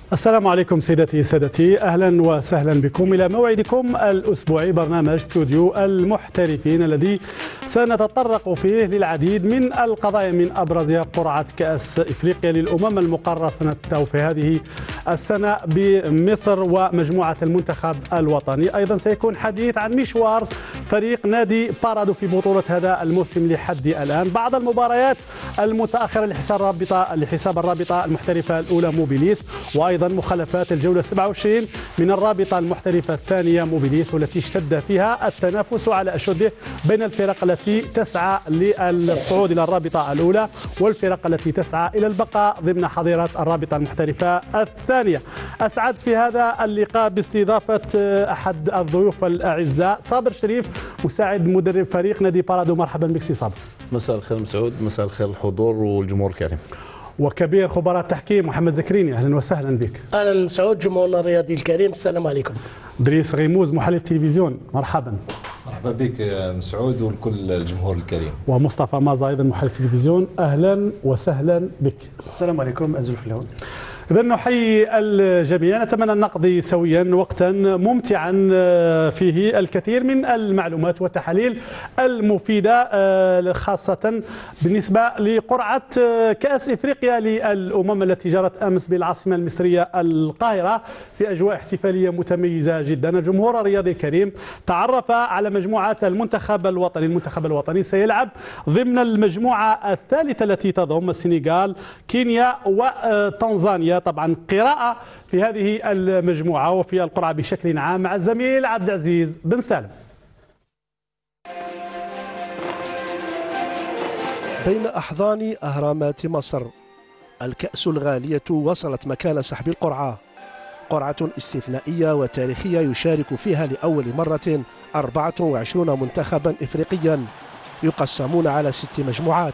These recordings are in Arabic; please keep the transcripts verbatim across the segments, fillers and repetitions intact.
السلام عليكم سيداتي سادتي، أهلا وسهلا بكم إلى موعدكم الأسبوعي برنامج استوديو المحترفين الذي سنتطرق فيه للعديد من القضايا من أبرزها قرعة كأس إفريقيا للأمم المقررة سنة في هذه السنة بمصر ومجموعة المنتخب الوطني. أيضا سيكون حديث عن مشوار فريق نادي بارادو في بطولة هذا الموسم لحد الآن، بعض المباريات المتأخرة لحساب الرابطة لحساب الرابطة المحترفة الأولى موبيليس، وأيضا أيضا مخلفات الجولة سبعة وعشرين من الرابطة المحترفة الثانية موبيليس، والتي اشتد فيها التنافس على أشده بين الفرق التي تسعى للصعود إلى الرابطة الأولى والفرق التي تسعى إلى البقاء ضمن حظيرة الرابطة المحترفة الثانية. أسعد في هذا اللقاء باستضافة أحد الضيوف الأعزاء صابر شريف، مساعد مدرب فريق نادي بارادو. مرحبا بك سي صابر. مساء الخير مسعود، مساء الخير الحضور والجمهور الكريم. وكبير خبراء التحكيم محمد زكريني، اهلا وسهلا بك. اهلا مسعود، جمهورنا الرياضي الكريم، السلام عليكم. دريس غيموز محلل التلفزيون، مرحبا. مرحبا بك مسعود والكل الجمهور الكريم. ومصطفى مازا ايضا محلل التلفزيون، اهلا وسهلا بك. السلام عليكم، ازل في الهون. إذا نحيي الجميع، نتمنى أن نقضي سويا وقتا ممتعا فيه الكثير من المعلومات والتحاليل المفيدة، خاصة بالنسبة لقرعة كأس إفريقيا للأمم التي جرت أمس بالعاصمة المصرية القاهرة في أجواء احتفالية متميزة جدا. الجمهور الرياضي الكريم تعرف على مجموعة المنتخب الوطني. المنتخب الوطني سيلعب ضمن المجموعة الثالثة التي تضم السنغال، كينيا وتنزانيا. طبعا قراءة في هذه المجموعة وفي القرعة بشكل عام مع الزميل عبد العزيز بن سالم. بين أحضان أهرامات مصر، الكأس الغالية وصلت مكان سحب القرعة. قرعة استثنائية وتاريخية يشارك فيها لأول مرة أربعة وعشرين منتخبا إفريقيا يقسمون على ست مجموعات.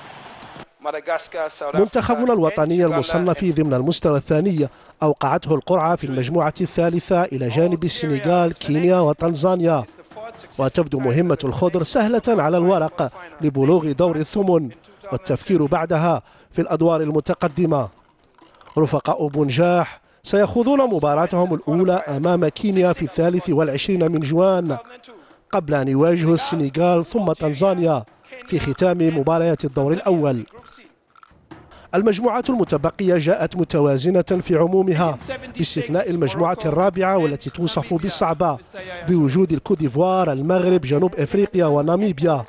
منتخبنا الوطني المصنف ضمن المستوى الثاني أوقعته القرعة في المجموعة الثالثة إلى جانب السنغال، كينيا وتنزانيا، وتبدو مهمة الخضر سهلة على الورق لبلوغ دور الثمن والتفكير بعدها في الأدوار المتقدمة. رفقاء بنجاح سيخوضون مباراتهم الأولى أمام كينيا في الثالث والعشرين من جوان، قبل أن يواجهوا السنغال ثم تنزانيا في ختام مباريات الدور الأول. المجموعات المتبقية جاءت متوازنة في عمومها باستثناء المجموعة الرابعة والتي توصف بالصعبة بوجود الكوديفوار، المغرب، جنوب أفريقيا وناميبيا.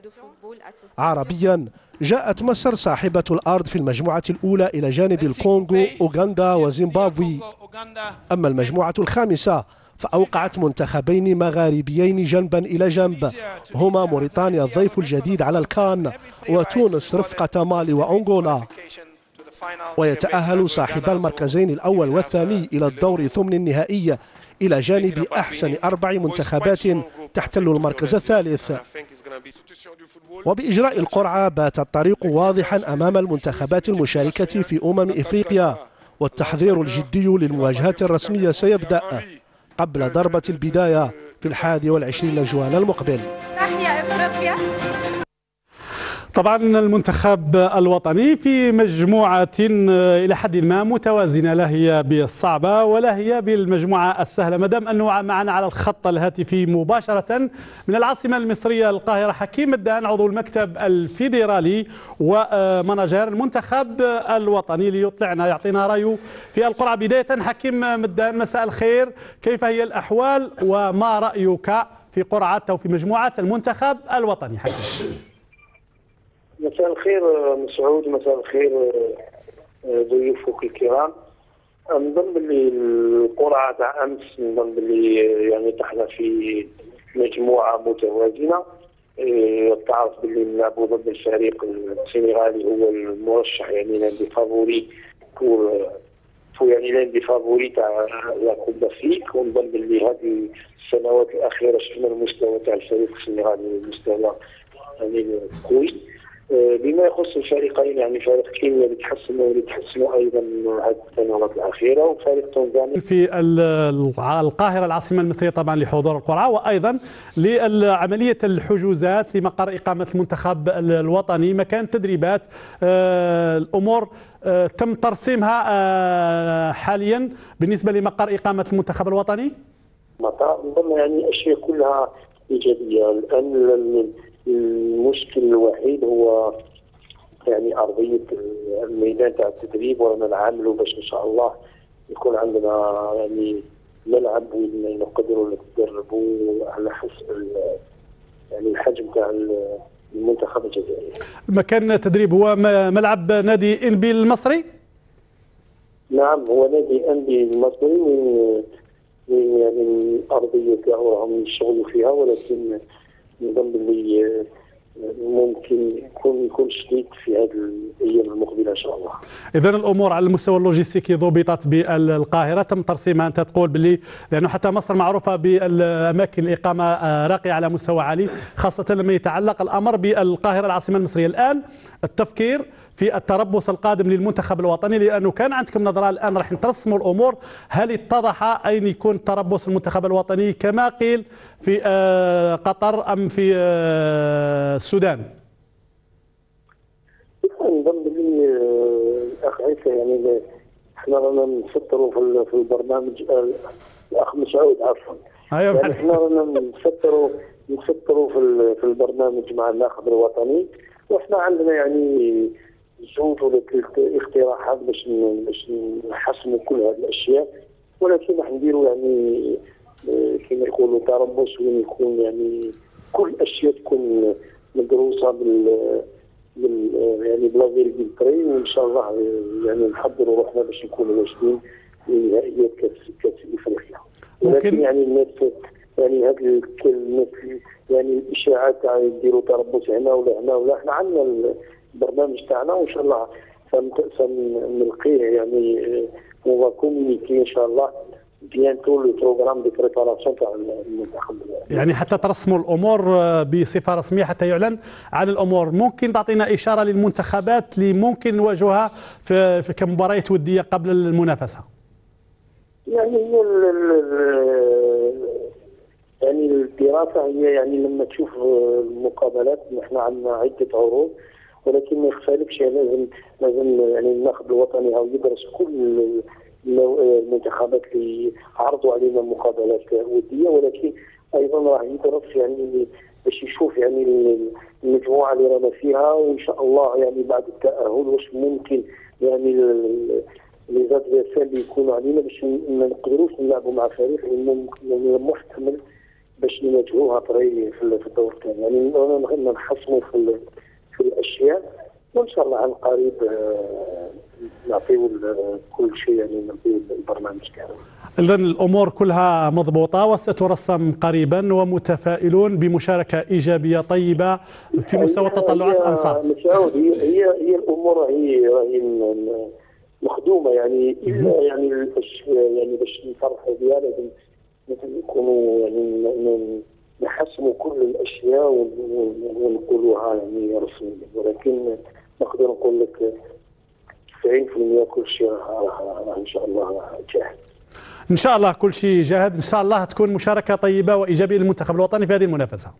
عربيا جاءت مصر صاحبة الأرض في المجموعة الأولى إلى جانب الكونغو، أوغندا وزيمبابوي. أما المجموعة الخامسة فأوقعت منتخبين مغاربيين جنبا إلى جنب، هما موريتانيا الضيف الجديد على الكان وتونس رفقة مالي وأنغولا. ويتأهل صاحب المركزين الأول والثاني إلى الدور ثمن النهائي إلى جانب أحسن أربع منتخبات تحتل المركز الثالث. وبإجراء القرعة بات الطريق واضحا أمام المنتخبات المشاركة في أمم إفريقيا، والتحضير الجدي للمواجهات الرسمية سيبدأ قبل ضربة البداية في الحادي والعشرين جوان المقبل. تحيا إفريقيا. طبعا المنتخب الوطني في مجموعة إلى حد ما متوازنة، لا هي بالصعبة ولا هي بالمجموعة السهلة. مدام أنه معنا على الخط الهاتفي مباشرة من العاصمة المصرية القاهرة حكيم مدان، عضو المكتب الفيدرالي ومناجر المنتخب الوطني، ليطلعنا يعطينا رأيه في القرعة. بداية حكيم مدان، مساء الخير، كيف هي الأحوال وما رأيك في قرعة أو في مجموعة المنتخب الوطني حكيم؟ مساء الخير مسعود، مساء الخير ضيوفك الكرام. نظن باللي القرعه تاع امس نظن باللي يعني طحنا في مجموعه متوازنه. تعرف باللي نلعبوا ضد الفريق السنغالي هو المرشح، يعني لاندي فافوري بور يعني لاندي فافوري تاع لا كوب دافريك. ونظن باللي هذه السنوات الاخيره شفنا المستوى تاع الفريق السنغالي، مستوى يعني قوي. بما يخص الفريقين يعني فريق كينيا بيتحسنوا ويتحسنوا ايضا هذه السنوات الاخيره، وفريق تنزانيا في القاهره العاصمه المصريه طبعا لحضور القرعه، وايضا لعمليه الحجوزات لمقر اقامه المنتخب الوطني، مكان تدريبات. الامور تم ترسيمها حاليا بالنسبه لمقر اقامه المنتخب الوطني. نظن يعني الاشياء كلها ايجابيه. الان المشكل الوحيد هو يعني ارضيه الميدان تاع التدريب، ورانا نعملوا باش ان شاء الله يكون عندنا يعني ملعب وين نقدروا نتدربوا على حسب يعني الحجم تاع المنتخب الجزائري. مكان تدريب هو ملعب نادي انبي المصري؟ نعم، هو نادي انبي المصري، وين يعني الارضيه تاعو راهم يشتغلوا فيها، ولكن نظن اللي ممكن يكون يكون شديد في هذه الايام المقبله ان شاء الله. اذا الامور على المستوى اللوجستيكي ضبطت بالقاهره، تم ترسيمها. انت تقول باللي لانه حتى مصر معروفه بالاماكن الاقامه راقيه على مستوى عالي، خاصه لما يتعلق الامر بالقاهره العاصمه المصريه. الان التفكير في التربص القادم للمنتخب الوطني، لانه كان عندكم نظره، الان راح ترسموا الامور. هل اتضح اين يكون تربص المنتخب الوطني كما قيل في قطر ام في السودان؟ نظن بلي الاخ عيسى يعني احنا رانا نفطروا في في البرنامج، الاخ مسعود عفوا، يعني احنا رانا نفطروا نفطروا في في البرنامج مع الناخب الوطني، واحنا عندنا يعني زوج ولا ثلاث اقتراحات باش باش نحسنوا كل هذه الاشياء، ولكن راح نديروا يعني كما يقولوا تربص وين يكون يعني كل الاشياء تكون مدروسه بال بال يعني بلا فيرغولتري، وان شاء الله يعني نحضروا روحنا باش نكونوا واجدين لنهائيات كاس كاس افريقيا. ولكن يعني الناس يعني هذه الناس يعني الاشاعات تاع يديروا تربص هنا ولا هنا ولا، احنا عندنا البرنامج تاعنا وان شاء الله سنلقيه يعني اون كومونيكي ان شاء الله بيانتو لو بروغرام دو بريباراسيون تاع المنتخب. يعني حتى ترسموا الامور بصفه رسميه حتى يعلن عن الامور. ممكن تعطينا اشاره للمنتخبات اللي ممكن نواجهها في, في كمباريات وديه قبل المنافسه؟ يعني هي يعني الدراسه هي يعني لما تشوف المقابلات، نحن عندنا عده عروض، ولكن ما يختلفش يعني لازم لازم يعني الناخب الوطني او يدرس كل المنتخبات اللي عرضوا علينا مقابلات وديه، ولكن ايضا راح يدرس يعني باش يشوف يعني المجموعه اللي رانا فيها، وان شاء الله يعني بعد التاهل واش ممكن يعني لي زادفيرسير اللي يكونوا علينا باش ما نقدروش نلعبوا مع فريق يعني محتمل باش نواجهوها طري في الدور الثاني. يعني رانا نحسموا في في الاشياء، وان شاء الله عن قريب نعطيو كل شيء، يعني نعطيو البرنامج تاعنا. اذا الامور كلها مضبوطه وسترسم قريبا، ومتفائلون بمشاركه ايجابيه طيبه في مستوى تطلعات الانصار. مسعود هي هي هي الامور هي راهي مخدومه يعني الا يعني يعني باش نفرحوا بها لازم لازم نكونوا يعني نحسموا كل الاشياء ونقولوها يعني رسميا، ولكن نقدر نقول لك تسعين بالمئة كل شيء راه ان شاء الله جاهز. ان شاء الله كل شيء جاهز، ان شاء الله تكون مشاركه طيبه وايجابيه للمنتخب الوطني في هذه المنافسه.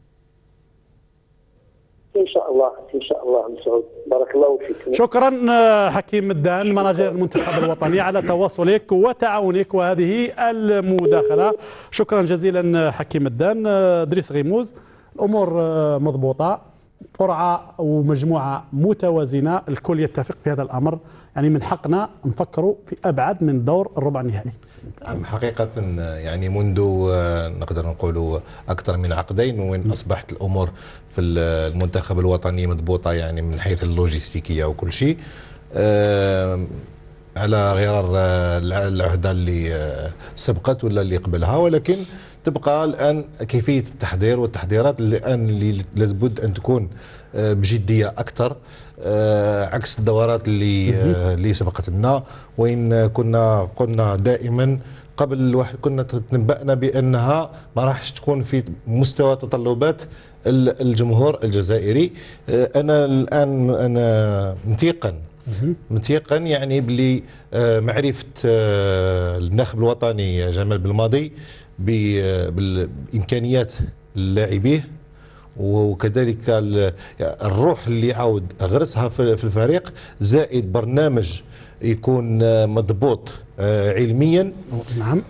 ان شاء الله ان شاء الله مسعود، بارك الله فيك. شكرا حكيم مدان مناجر المنتخب الوطني على تواصلك وتعاونك وهذه المداخله. شكرا جزيلا حكيم مدان. دريس غيموز، الامور مضبوطه، قرعه ومجموعه متوازنه، الكل يتفق في هذا الامر، يعني من حقنا نفكروا في ابعد من دور الربع النهائي. نعم حقيقة يعني منذ نقدر نقولوا أكثر من عقدين وين أصبحت الأمور في المنتخب الوطني مضبوطة، يعني من حيث اللوجستيكية وكل شيء، على غرار العهدة اللي سبقت ولا اللي قبلها، ولكن تبقى الآن كيفية التحضير والتحضيرات اللي الآن اللي لابد أن تكون بجدية أكثر، عكس الدورات اللي اللي سبقت لنا، وين كنا قلنا دائما قبل واحد كنا تنبأنا بأنها ما راحش تكون في مستوى تطلبات الجمهور الجزائري. أنا الآن أنا متيقن متيقن يعني بلي معرفة الناخب الوطني جمال بالماضي بالإمكانيات اللاعبيه وكذلك الروح اللي عاود غرسها في الفريق، زائد برنامج يكون مضبوط علميا. نعم.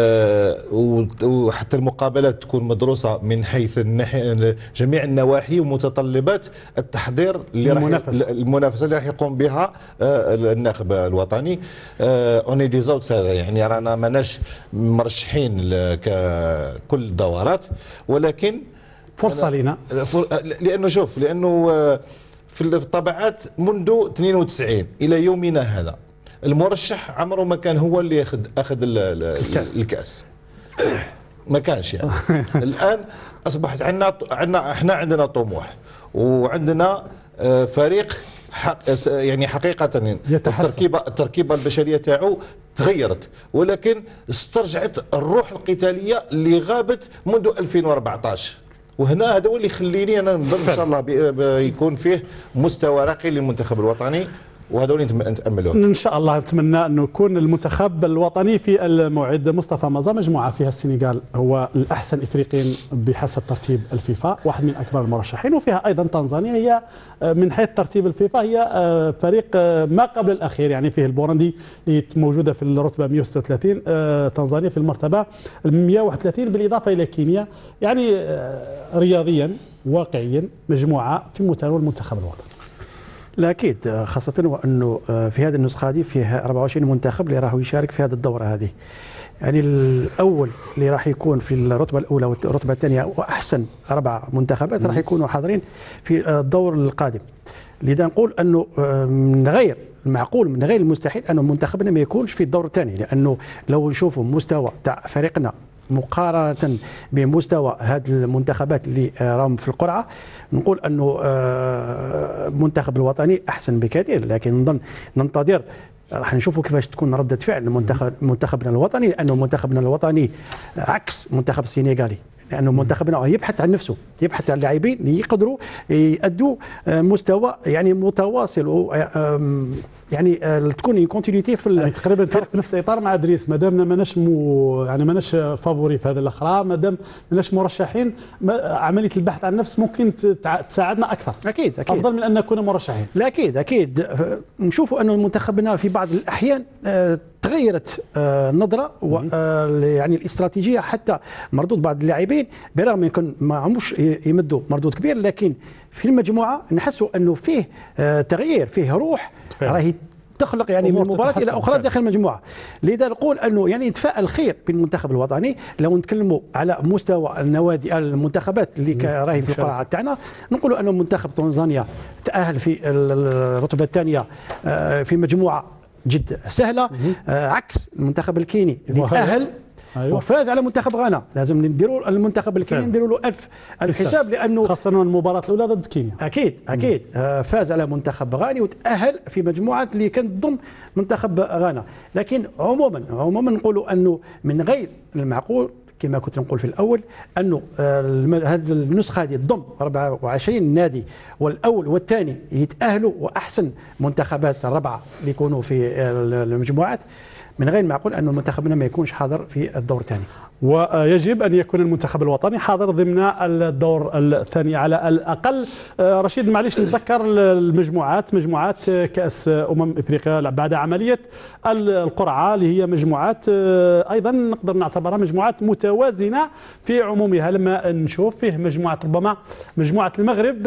وحتى المقابلات تكون مدروسه من حيث جميع النواحي ومتطلبات التحضير اللي راح المنافسه اللي راح يقوم بها الناخب الوطني. اوني دي زوت هذا يعني رانا ماناش مرشحين ككل الدورات، ولكن فرصه لنا، لانه شوف لانه في الطبعات منذ اثنين وتسعين الى يومنا هذا المرشح عمره ما كان هو اللي ياخذ اخذ الكاس. الكاس ما كانش يعني. الان اصبحت عندنا عندنا احنا عندنا طموح وعندنا فريق حق يعني حقيقه التركيبه التركيبه البشريه تاعو تغيرت، ولكن استرجعت الروح القتاليه اللي غابت منذ ألفين وأربعطاش. وهنا هذا هو اللي يخليني انا نظن ان شاء الله يكون فيه مستوى راقي للمنتخب الوطني، وهذا اللي نتاملوه ان شاء الله. نتمنى انه يكون المنتخب الوطني في الموعد. مصطفى مازا مجموعه فيها السنغال هو الاحسن افريقيا بحسب ترتيب الفيفا، واحد من اكبر المرشحين، وفيها ايضا تنزانيا هي من حيث ترتيب الفيفا هي فريق ما قبل الاخير، يعني فيه البوروندي اللي موجوده في الرتبه مئة وستة وثلاثين، تنزانيا في المرتبه مئة وواحد وثلاثين بالاضافه الى كينيا. يعني رياضيا واقعيا مجموعه في متناول المنتخب الوطني. لا اكيد، خاصه وانه في هذه النسخه هذه فيها أربعة وعشرين منتخب اللي راح يشارك في هذه الدوره هذه. يعني الاول اللي راح يكون في الرتبه الاولى والرتبه الثانيه واحسن اربع منتخبات راح يكونوا حاضرين في الدور القادم. لذا نقول انه من غير المعقول من غير المستحيل انه منتخبنا ما يكونش في الدور الثاني، لانه لو نشوفوا مستوى تاع فريقنا مقارنة بمستوى هذه المنتخبات اللي راهم في القرعة، نقول أنه المنتخب الوطني أحسن بكثير. لكن نظن ننتظر راح نشوفوا كيفاش تكون ردة فعل المنتخب منتخبنا الوطني، لأنه منتخبنا الوطني عكس منتخب السنغالي، لأنه منتخبنا يبحث عن نفسه، يبحث عن لاعبين اللي يقدروا يأدوا مستوى يعني متواصل، يعني تكون كونتينيتي في يعني تقريبا فرق في نفس الاطار مع ادريس. ما دامنا ماناش مو يعني ماناش فافوري في هذه الاخرى، ما دام ماناش مرشحين، عمليه البحث عن النفس ممكن تساعدنا اكثر. اكيد اكيد افضل من ان نكون مرشحين. لا اكيد اكيد نشوفوا انه منتخبنا في بعض الاحيان تغيرت النظره يعني الاستراتيجيه، حتى مردود بعض اللاعبين برغم يكون ما عموش يمدوا مردود كبير، لكن في المجموعه نحسوا انه فيه تغيير، فيه روح راهي تخلق يعني من مباراه الى اخرى داخل المجموعه. لذا نقول انه يعني نتفائل خير بالمنتخب الوطني. لو نتكلموا على مستوى النوادي المنتخبات اللي راهي في القرعه تاعنا، نقولوا انه منتخب تنزانيا تاهل في الرتبه الثانيه في مجموعه جد سهله، عكس المنتخب الكيني اللي تاهل أيوة. وفاز على منتخب غانا. لازم نديروا المنتخب الكيني نديروا له ألف الحساب، لانه خاصه المباراه الاولى ضد كينيا اكيد اكيد آه فاز على منتخب غاني وتاهل في مجموعه اللي كانت تضم منتخب غانا. لكن عموما عموما نقولوا انه من غير المعقول كما كنت نقول في الاول انه هذه النسخه هذه تضم أربعة وعشرين نادي، والاول والثاني يتاهلوا واحسن منتخبات الربعه اللي يكونوا في المجموعات. من غير معقول أن منتخبنا ما يكونش حاضر في الدور الثاني، ويجب أن يكون المنتخب الوطني حاضر ضمن الدور الثاني على الأقل. رشيد معليش نتذكر المجموعات، مجموعات كأس أمم إفريقيا بعد عملية القرعة اللي هي مجموعات أيضا نقدر نعتبرها مجموعات متوازنة في عمومها. لما نشوف فيه مجموعة ربما مجموعة المغرب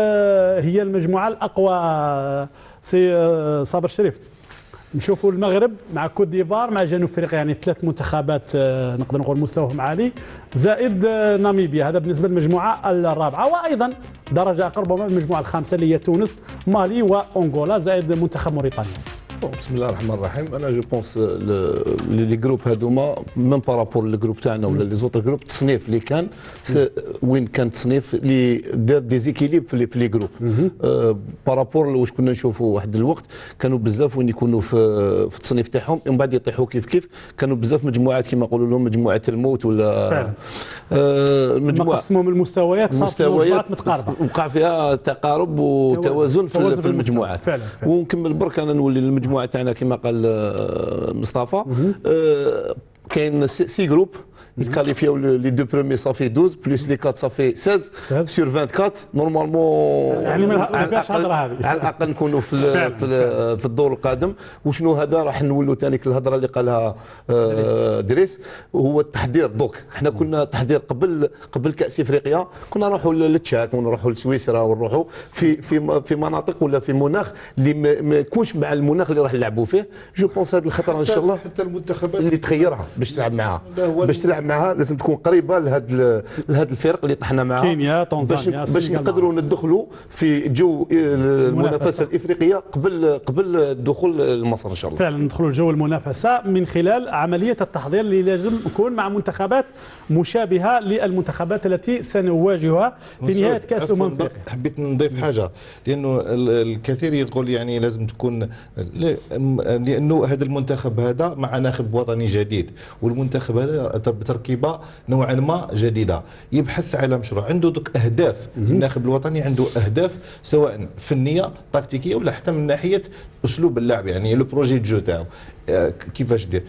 هي المجموعة الأقوى. سي صابر شريف، نشوفوا المغرب مع كوت ديفوار مع جنوب افريقيا، يعني ثلاث منتخبات نقدر نقول مستواهم عالي، زائد ناميبيا، هذا بالنسبه للمجموعه الرابعه. وايضا درجه اقرب من المجموعه الخامسه اللي هي تونس، مالي وانغولا، زائد منتخب موريتانيا. بسم الله الرحمن الرحيم. انا جو بونس لي جروب هذوما ميم بارابور لي جروب تاعنا ولا لي زوتر جروب، التصنيف اللي كان وين كان تصنيف اللي دار ديزيكيليب في لي جروب بارابور واش كنا نشوفوا واحد الوقت كانوا بزاف وين يكونوا في في التصنيف تاعهم ومن بعد يطيحوا كيف كيف. كانوا بزاف مجموعات كما نقولوا لهم مجموعه الموت ولا فعلا آه مجموعه قسموا من المستويات صارت مجموعات متقاربه وقع فيها تقارب وتوازن في, توازن في المجموعات. فعلا فعلا. ونكمل برك انا نولي للمجموعه تاعنا كما قال مصطفى. آه كاين سي جروب يتكاليفيو لي دو برومي صافي اثناش بلس لي أربعة صافي ستة عشر سور أربعة وعشرين نورمالمون. يعني ما كاش هضره هذه على الاقل نكونوا في في, في الدور القادم. وشنو هذا راح نولوا ثاني الهضره اللي قالها دريس هو التحضير. دوك احنا كنا تحضير قبل قبل كاس افريقيا كنا نروحوا للتشاك ونروحوا لسويسرا ونروحوا في في في مناطق ولا في مناخ اللي ما يكونش مع المناخ اللي راح نلعبوا فيه. جو بونس هذه الخطره ان شاء الله حتى المنتخبات اللي تخيرها باش تلعب معها باش تلعب معها لازم تكون قريبه لهاد لهاد الفرق اللي طحنا معها كينيا تنزانيا باش, باش نقدروا ندخلوا في جو المنافسه الافريقيه قبل قبل الدخول لمصر ان شاء الله. فعلا ندخلوا لجو المنافسه من خلال عمليه التحضير اللي لازم نكون مع منتخبات مشابهه للمنتخبات التي سنواجهها في نهايه كاس امم افريقيا. حبيت نضيف حاجه لانه الكثير يقول يعني لازم تكون لانه هذا المنتخب هذا مع ناخب وطني جديد والمنتخب هذا بتركيبه نوعا ما جديده يبحث على مشروع عنده دوك اهداف. الناخب الوطني عنده اهداف سواء فنيه تكتيكيه ولا حتى من ناحيه اسلوب اللعب يعني لو بروجي جو تاعو كيفاش دير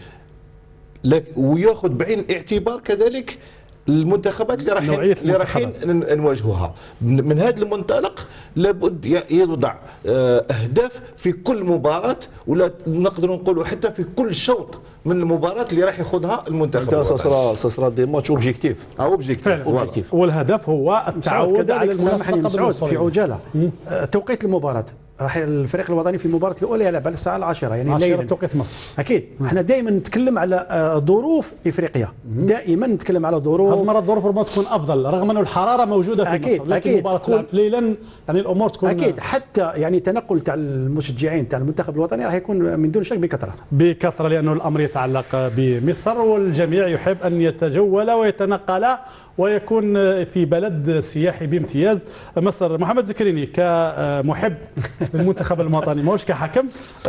وياخذ بعين الاعتبار كذلك المنتخبات اللي رايحين اللي رايحين نواجهوها. من هذا المنطلق لابد يوضع اهداف في كل مباراه ولا نقدروا نقولوا حتى في كل شوط من المباراه اللي راح ياخذها المنتخب. سا سا دي ماتش اوبجيكتيف اوبجيكتيف والهدف هو التعود على المنافسه في عجاله. توقيت المباراه راح الفريق الوطني في المباراه الاولى يلعب على الساعه العاشرة يعني الليل توقيت مصر. اكيد احنا دائما نتكلم على ظروف افريقيا دائما نتكلم على ظروف. هذه المره الظروف ربما تكون افضل رغم انه الحراره موجوده في أكيد مصر لكن المباراه تلعب ليلا يعني الامور تكون اكيد حتى يعني تنقل تاع المشجعين تاع المنتخب الوطني راح يكون من دون شك بكثره بكثره لانه الامر يتعلق بمصر والجميع يحب ان يتجول ويتنقل ويكون في بلد سياحي بامتياز مصر. محمد زكريني كمحب للمنتخب الوطني ماهوش كحكم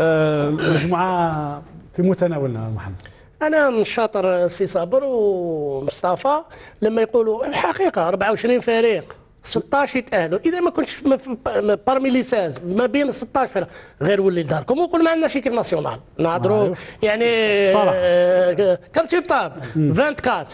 مجموعه في متناولنا محمد. انا شاطر سي صابر ومصطفى لما يقولوا الحقيقه أربعة وعشرين فريق ستة عشر يتاهلوا اذا ما كنتش بارمي لي ساز ما بين ستة عشر فريق غير ولي داركم ونقول ما عندناش ايكيب ناسيونال نهضروا يعني كارتي طاب أربعة وعشرين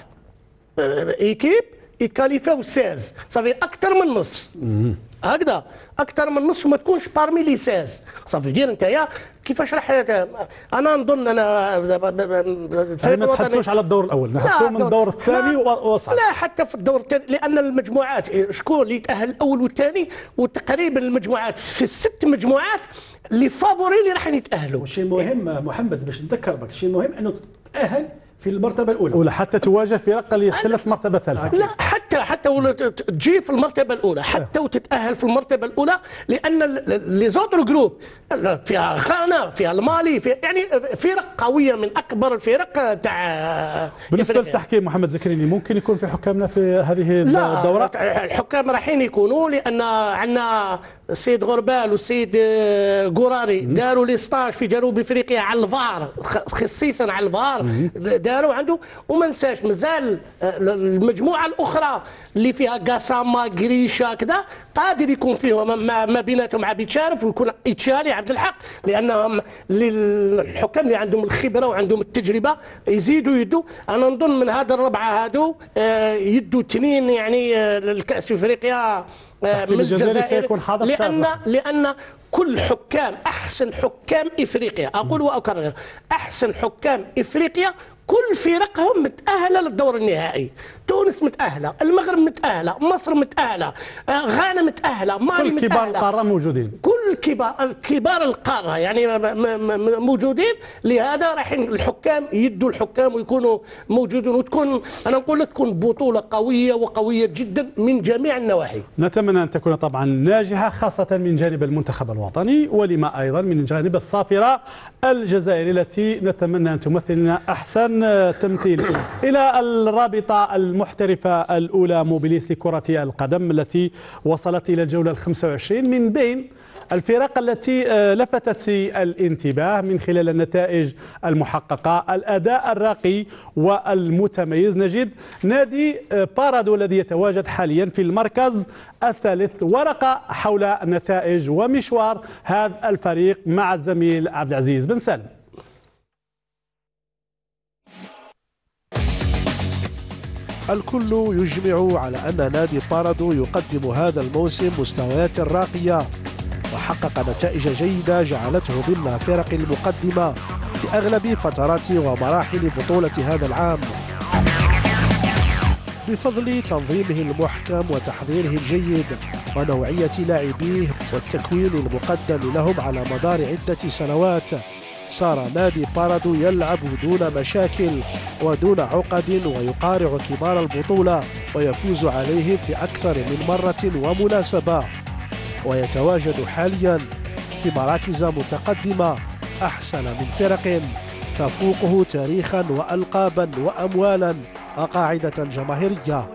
ايكيب يتكاليفاو ستة عشر صافي اكثر من نص هكذا اكثر من نص وما تكونش بارمي لي ستة عشر صافي دير انت كيفاش راح انا نظن انا الفريق ما تحدثوش على الدور الاول نحدثوا من الدور الثاني وصعد. لا حتى في الدور الثاني لان المجموعات شكون اللي يتاهل الاول والثاني وتقريبا المجموعات في الست مجموعات اللي فافوري اللي راح يتاهلوا. والشيء المهم محمد باش نذكر بك الشيء المهم انه تتاهل في المرتبه الاولى ولا حتى تواجه فرق اللي يختلف مرتبه ثالثه. لا حتى حتى ولا تجي في المرتبه الاولى حتى وتتاهل في المرتبه الاولى لان لي زوتر جروب فيها غانا فيها المالي في يعني فرق قويه من اكبر الفرق تاع. بالنسبه للتحكيم محمد زكريني ممكن يكون في حكامنا في هذه الدوره؟ لا الحكام رايحين يكونوا لان عندنا السيد غربال والسيد قراري داروا لي ستاج في جنوب افريقيا على الفار خصيصا على الفار داروا عنده وما نساش مازال المجموعه الاخرى اللي فيها قاسامه قريشه كذا قادر يكون فيهم ما بيناتهم عبيد شارف ويكون اتشالي عبد الحق لانهم الحكام اللي عندهم الخبره وعندهم التجربه يزيدوا يدوا. انا نظن من هذا الربعه هادو يدوا اثنين يعني الكاس افريقيا من الجزائر لان لان كل حكام احسن حكام افريقيا اقول واكرر احسن حكام افريقيا كل فرقهم متاهله للدور النهائي. تونس متاهله، المغرب متاهله، مصر متاهله، غانا متاهله، مالي متاهله، كل كبار القاره موجودين. كل كل كبار الكبار القاره يعني موجودين. لهذا راح الحكام يدوا الحكام ويكونوا موجودين، وتكون انا نقول لك تكون بطوله قويه وقويه جدا من جميع النواحي. نتمنى ان تكون طبعا ناجحه خاصه من جانب المنتخب الوطني، ولما ايضا من جانب الصافره الجزائري التي نتمنى ان تمثل لنا احسن تمثيل. الى الرابطه المحترفه الاولى موبيليس لكره القدم التي وصلت الى الجوله الخامسة والعشرين من بين الفرق التي لفتت الانتباه من خلال النتائج المحققة، الأداء الراقي والمتميز. نجد نادي بارادو الذي يتواجد حاليا في المركز الثالث. ورقة حول نتائج ومشوار هذا الفريق مع الزميل عبد العزيز بن سالم. الكل يجمع على أن نادي بارادو يقدم هذا الموسم مستويات راقية، وحقق نتائج جيدة جعلته ضمن فرق المقدمة في أغلب فترات ومراحل بطولة هذا العام، بفضل تنظيمه المحكم وتحضيره الجيد ونوعية لاعبيه والتكوين المقدم لهم على مدار عدة سنوات. صار نادي بارادو يلعب دون مشاكل ودون عقد ويقارع كبار البطولة ويفوز عليهم في أكثر من مرة ومناسبة، ويتواجد حاليا في مراكز متقدمة أحسن من فرق تفوقه تاريخا وألقابا وأموالا وقاعدة جماهيرية.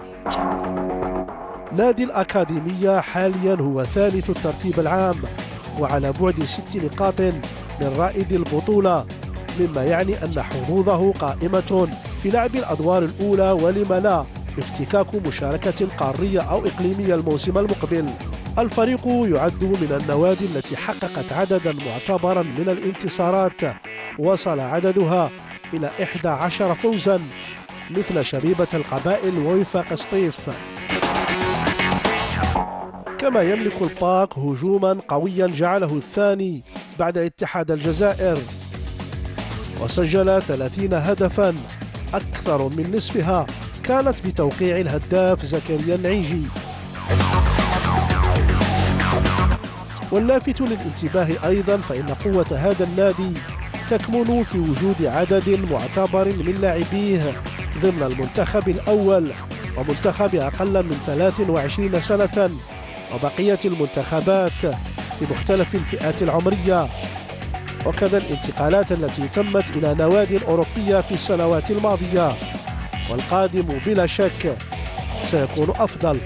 نادي الأكاديمية حاليا هو ثالث الترتيب العام وعلى بعد ست نقاط من رائد البطولة، مما يعني أن حظوظه قائمة في لعب الأدوار الأولى ولم لا افتكاك مشاركة قارية أو إقليمية الموسم المقبل. الفريق يعد من النوادي التي حققت عددا معتبرا من الانتصارات وصل عددها إلى إحدى عشر فوزا مثل شبيبة القبائل ووفاق سطيف. كما يملك الباك هجوما قويا جعله الثاني بعد اتحاد الجزائر، وسجل ثلاثين هدفا أكثر من نصفها كانت بتوقيع الهداف زكريا النعيجي. واللافت للانتباه أيضا فإن قوة هذا النادي تكمن في وجود عدد معتبر من لاعبيه ضمن المنتخب الأول ومنتخب أقل من ثلاث وعشرين سنة وبقية المنتخبات في مختلف الفئات العمرية، وكذا الانتقالات التي تمت إلى نوادي أوروبية في السنوات الماضية. والقادم بلا شك سيكون أفضل.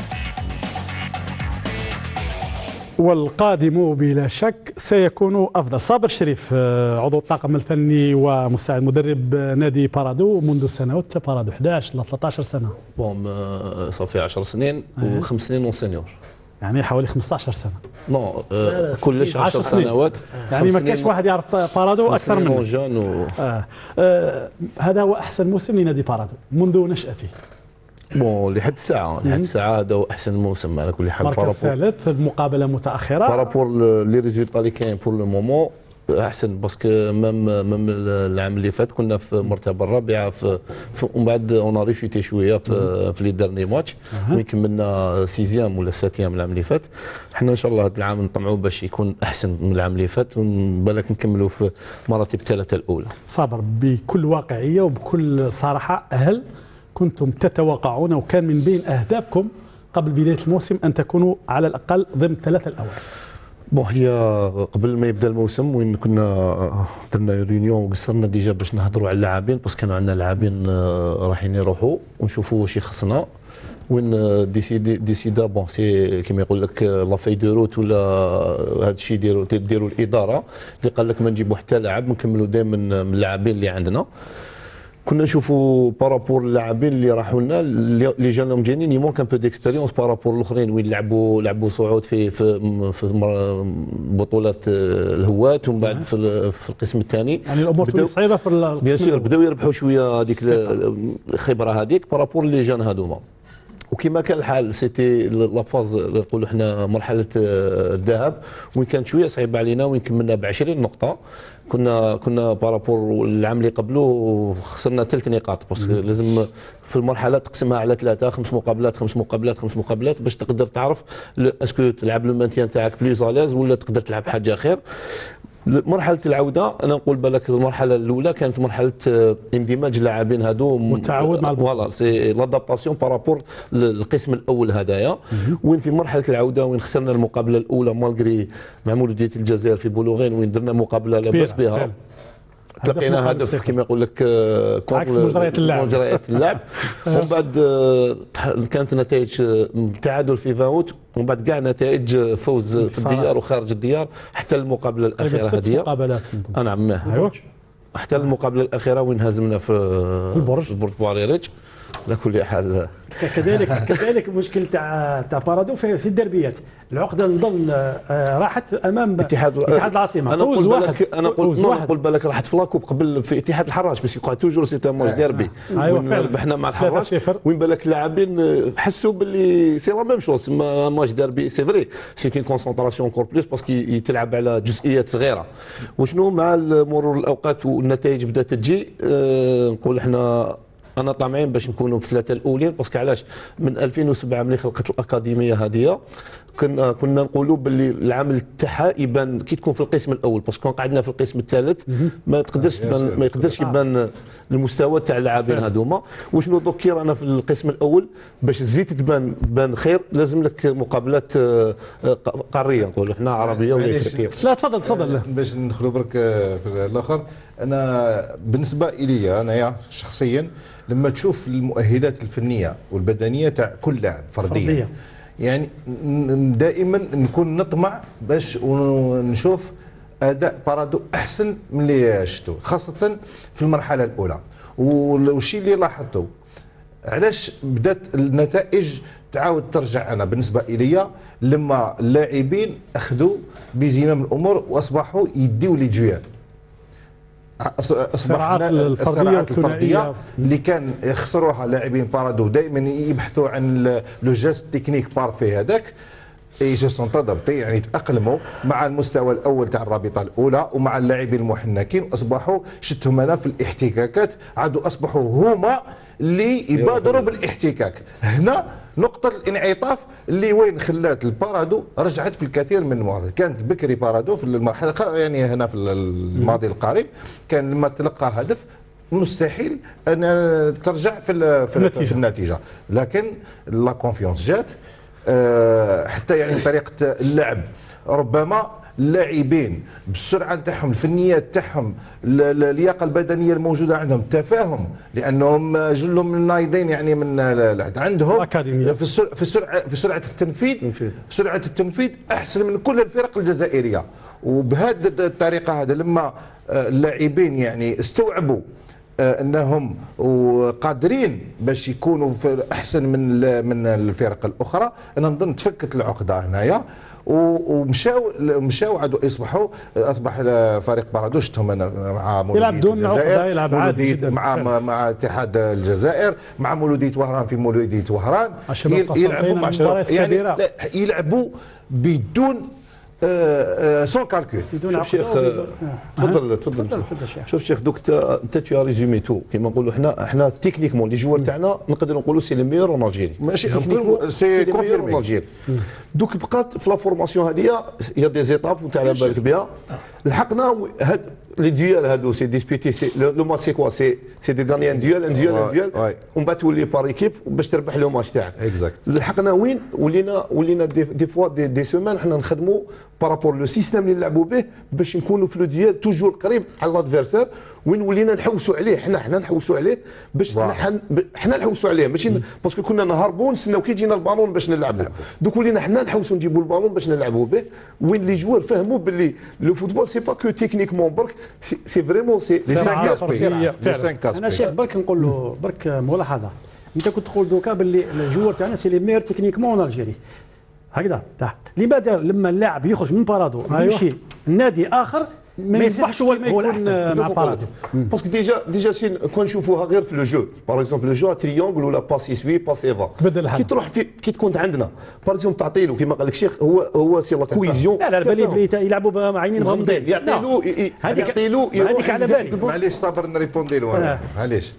والقادم بلا شك سيكون أفضل. صابر شريف عضو الطاقم الفني ومساعد مدرب نادي بارادو منذ سنوات. بارادو إحدى عشر ل ثلاثة عشر سنة. بون صافي عشر سنين وخمس سنين ونسينيور، يعني حوالي خمسة عشر سنة. نو آه كلش عشر سنوات، يعني ما كانش واحد يعرف بارادو أكثر منه. آه. آه هذا هو أحسن موسم لنادي بارادو منذ نشأته. بون لحد الساعة لحد الساعة هذا هو أحسن موسم على كل حال. مركز ثالث بمقابلة متأخرة. بارابور لي ريزولتا اللي كاين بور لو مومون احسن، باسكو ميم ميم العام اللي فات كنا في المرتبه الرابعه في, في ومن بعد اون ريفيتي شويه في في لي ديرني ماتش وين كملنا سيزيام ولا ساتيام العام اللي فات. حنا ان شاء الله هذا العام نطمعوا باش يكون احسن من العام اللي فات وبالك نكملوا في مراتب الثلاثه الاولى. صابر بكل واقعيه وبكل صراحه، هل كنتم تتوقعون وكان من بين اهدافكم قبل بدايه الموسم ان تكونوا على الاقل ضمن الثلاثه الاوائل؟ بون هي قبل ما يبدا الموسم وين كنا درنا ريونيون وقصرنا ديجا باش نهضروا على اللاعبين، باسكو كانوا عندنا لاعبين رايحين يروحوا ونشوفوا واش يخصنا وين ديسيدي ديسيدا بون سي كيما يقول لك لا في دو روت ولا هذا الشيء ديروا ديروا الاداره اللي قال لك ما نجيبوا حتى لاعب نكملوا دائما من اللاعبين اللي عندنا. كنا نشوفوا بارابور اللاعبين اللي راحوا لنا اللي جانا جايين يمونك ان بو ديكسبيريونس بارابور الاخرين وين لعبوا لعبوا صعود في في في بطولات الهوات ومن بعد في في القسم الثاني. يعني الامور تولي صعيبه في القسم بيان سور بداو يربحوا شويه هذيك الخبره هذيك بارابور اللي جانا هذوما. وكما كان الحال سيتي لا فاز نقولوا احنا مرحله الذهب وين كانت شويه صعيبه علينا وين كملنا ب عشرين نقطه كنا كنا بارابور العام اللي قبله خسرنا ثلاث نقاط باسكو لازم في المرحله تقسمها على ثلاثه خمس مقابلات خمس مقابلات خمس مقابلات باش تقدر تعرف اسكو تلعب لو مانتيان تاعك بليز اليز ولا تقدر تلعب حاجه خير. مرحله العوده انا نقول بالك المرحله الاولى كانت مرحله اندماج اللاعبين هادو والتعود مع البطوله. فوالا سي لادابتاسيون بارابور للقسم الاول هذايا. وين في مرحله العوده وين خسرنا المقابله الاولى مالغري مع مولوديه الجزائر في بولوغين وين درنا مقابله لاباس بها تلقينا هدف كما يقول لك عكس مجريات اللعب مجريات اللعب. ومن بعد كانت نتائج تعادل في فاوت ومن بعد كاع نتائج فوز في الديار وخارج الديار حتى المقابله الاخيره هذه مقابلات نعم ايوا حتى المقابله الاخيره وين هزمنا في البرج في البرج بواريريج. على كل حال كذلك كذلك مشكل تاع تاع بارادو في, في الدربيات العقده نظن راحت امام اتحاد اتحاد العاصمه انا نقول بالك انا قلت نقول بالك راحت في لاكوب قبل في اتحاد الحراش باش يقع توجور سي تان ماتش ديربي وين ربحنا مع الحراش وين بالك اللاعبين حسوا باللي سي لا ميم شوز ماتش ديربي سي فري سي كين كونسونطراسيون كور بلوس باسكو يتلعب على جزئيات صغيره. وشنو مع مرور الاوقات والنتائج بدات تجي نقول احنا انا طامعين باش نكونوا في الثلاثه الاولين باسكو علاش من ألفين وسبعة ملي خلقت الاكاديميه هذه كنا كنا نقولوا باللي العمل تاعها يبان كي تكون في القسم الاول باسكو قعدنا في القسم الثالث ما تقدرش ما يقدرش يبان المستوى تاع اللاعبين هذوما. وشنو دوك كي رانا في القسم الاول باش تزيد تبان تبان خير لازم لك مقابلات قاريه نقولوا احنا عربيه ولا افريقيه. لا تفضل تفضل باش ندخلوا برك في الاخر. انا بالنسبه الي انايا شخصيا لما تشوف المؤهلات الفنيه والبدنيه تاع كل لاعب فرديا فردية. يعني دائما نكون نطمع باش نشوف اداء بارادو احسن من اللي شفتو خاصه في المرحله الاولى. والشيء اللي لاحظته علاش بدات النتائج تعاود ترجع انا بالنسبه الي لما اللاعبين اخذوا بزمام الامور واصبحوا يديوا لي جوال. اصبح الصراعات الفرديه اللي كان يخسروها لاعبين بارادو دائما يبحثوا عن لو جيست تكنيك بارفي هذاك اي سو سون تادابتي يعني تاقلموا مع المستوى الاول تاع الرابطه الاولى ومع اللاعبين المحنكين واصبحوا شفتهم انا في الاحتكاكات عادوا اصبحوا هما اللي يبادروا بالاحتكاك. هنا نقطة الانعطاف اللي وين خلات البارادو رجعت في الكثير من المواضيع. كانت بكري بارادو في المرحلة يعني هنا في الماضي القريب كان لما تلقى هدف مستحيل ان ترجع في في النتيجة, في النتيجة. لكن لا كونفيونس جات أه حتى يعني طريقة اللعب ربما اللاعبين بالسرعه نتاعهم الفنيات تاعهم اللياقه البدنيه الموجوده عندهم التفاهم لانهم جلهم من نايضين يعني من عندهم في السرعه في سرعه في سرعه التنفيذ سرعه التنفيذ احسن من كل الفرق الجزائريه. وبهذه الطريقه هذا لما اللاعبين يعني استوعبوا انهم قادرين باش يكونوا احسن من من الفرق الاخرى انا نظن تفكت العقده هنايا ومشاو مشاو عادوا يصبحوا اصبح فريق بارادو شفتهم انا مع مولوديه الجزائر يلعب عادي مع مع, مع اتحاد الجزائر مع مولوديه وهران في مولوديه وهران يلعبوا مع شباب يعني يلعبوا بدون سون كالكول. شوف شيخ تفضل تفضل شوف شيخ دوك انت تو ريزومي تو كيما نقولوا احنا احنا تكنيكمون لي جوار تاعنا نقدروا نقولوا سي لي ميور اون الجيري ماشي سي كونفيرمي. دوك بقات في لا فورماسيون هذه يا دي زيتاب وانت على بالك بها لحقنا هاد لي ديال هادو سي ديسبيتي سي لو ماتش سي كوا سي سي دي غاني ان ديال ان ديال ان ديال ومن بعد تولي بار ايكيب باش تربح لو ماتش تاعك. لحقنا وين ولينا ولينا دي, دي فوا دي, دي سومان حنا نخدموا بارابور لو سيستيم اللي نلعبوا به باش نكونوا في لو ديال توجور قريب على الادفيرسير وين ولينا نحوسوا عليه حنا حنا نحوسوا عليه باش حنا نحوسوا عليه ماشي باسكو كنا نهربوا نستناو كي يجينا البالون باش نلعبوا. دوك ولينا حنا نحوسوا نجيبوا البالون باش نلعبوا به وين لي جوار فهموا باللي لو فوتبول سي با كو تكنيكمون برك سي فريمون سي لي سانك اسبي. انا شيخ برك نقول له برك ملاحظه انت كنت تقول دوكا باللي الجوار تاعنا سي لي مير تكنيكمون الجيري هكذا. لماذا لما اللاعب يخرج من بارادو يمشي نادي اخر ما يصبحش هو ما يكون مع بارادو. باسكو ديجا ديجا سين كون نشوفوها غير في لو جو، باغ اكزومبل لو جو تريونغل ولا باس يسوي باس ايفا، كي تروح في كي تكون عندنا باغ اكزومبل تعطي له كيما قال لك الشيخ هو هو سي لا كويزيون. لا لا بالي بلي يلعبوا مع عينين مغمضين، يعطي له هذيك له هذيك على بالي. معليش صابر نريبوندي له انا معليش.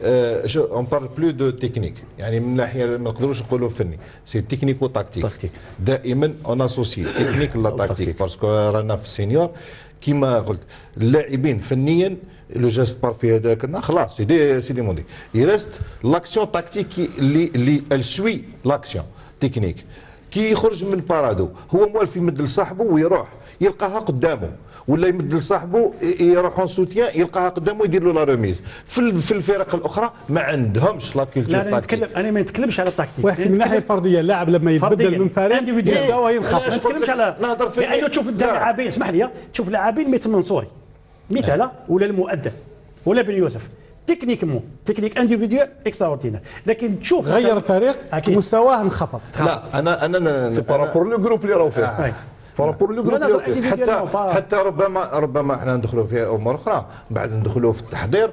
شو اون بارل بلو دو تكنيك، يعني من ناحيه ما نقدروش نقولوا فني، سي تكنيكو تاكتيك. دائما اون اسوسي تكنيك لا تاكتيك، باسكو رانا في السينيور كيما قلت اللاعبين فنيا لو جيست بارفي هذاك خلاص سيدي سيدي موندي يرست لاكسيون تاكتيك اللي اللي السوي لاكسيون تكنيك. كي يخرج من بارادو هو موالف يمد لصاحبه ويروح يلقاها قدامه، ولا يمد لصاحبه يروح اون سوتيان يلقاها قدامه يدير له لا ريميز. في في الفرق الاخرى ما عندهمش لا كولتور تاكتيك. لا نتكلم انا ما نتكلمش على التكتيك، من الناحيه الفرديه اللاعب لما يتبدل من فريق مستوى ينخفض. ما نتكلمش على نهضر في لانه تشوف اللاعبين، اسمح لي تشوف لاعبين مثل منصوري مثلا ولا المؤدب ولا بن يوسف تكنيكمون تكنيك انديفيديوال اكسترا اوردينير، لكن تشوف غير الفريق مستواه انخفض. لا انا انا سي بارابور لو جروب اللي راهو فيه، بارابور لو جروب حتى حتى ربما ربما احنا ندخلوا في امور اخرى بعد ندخلوا في التحضير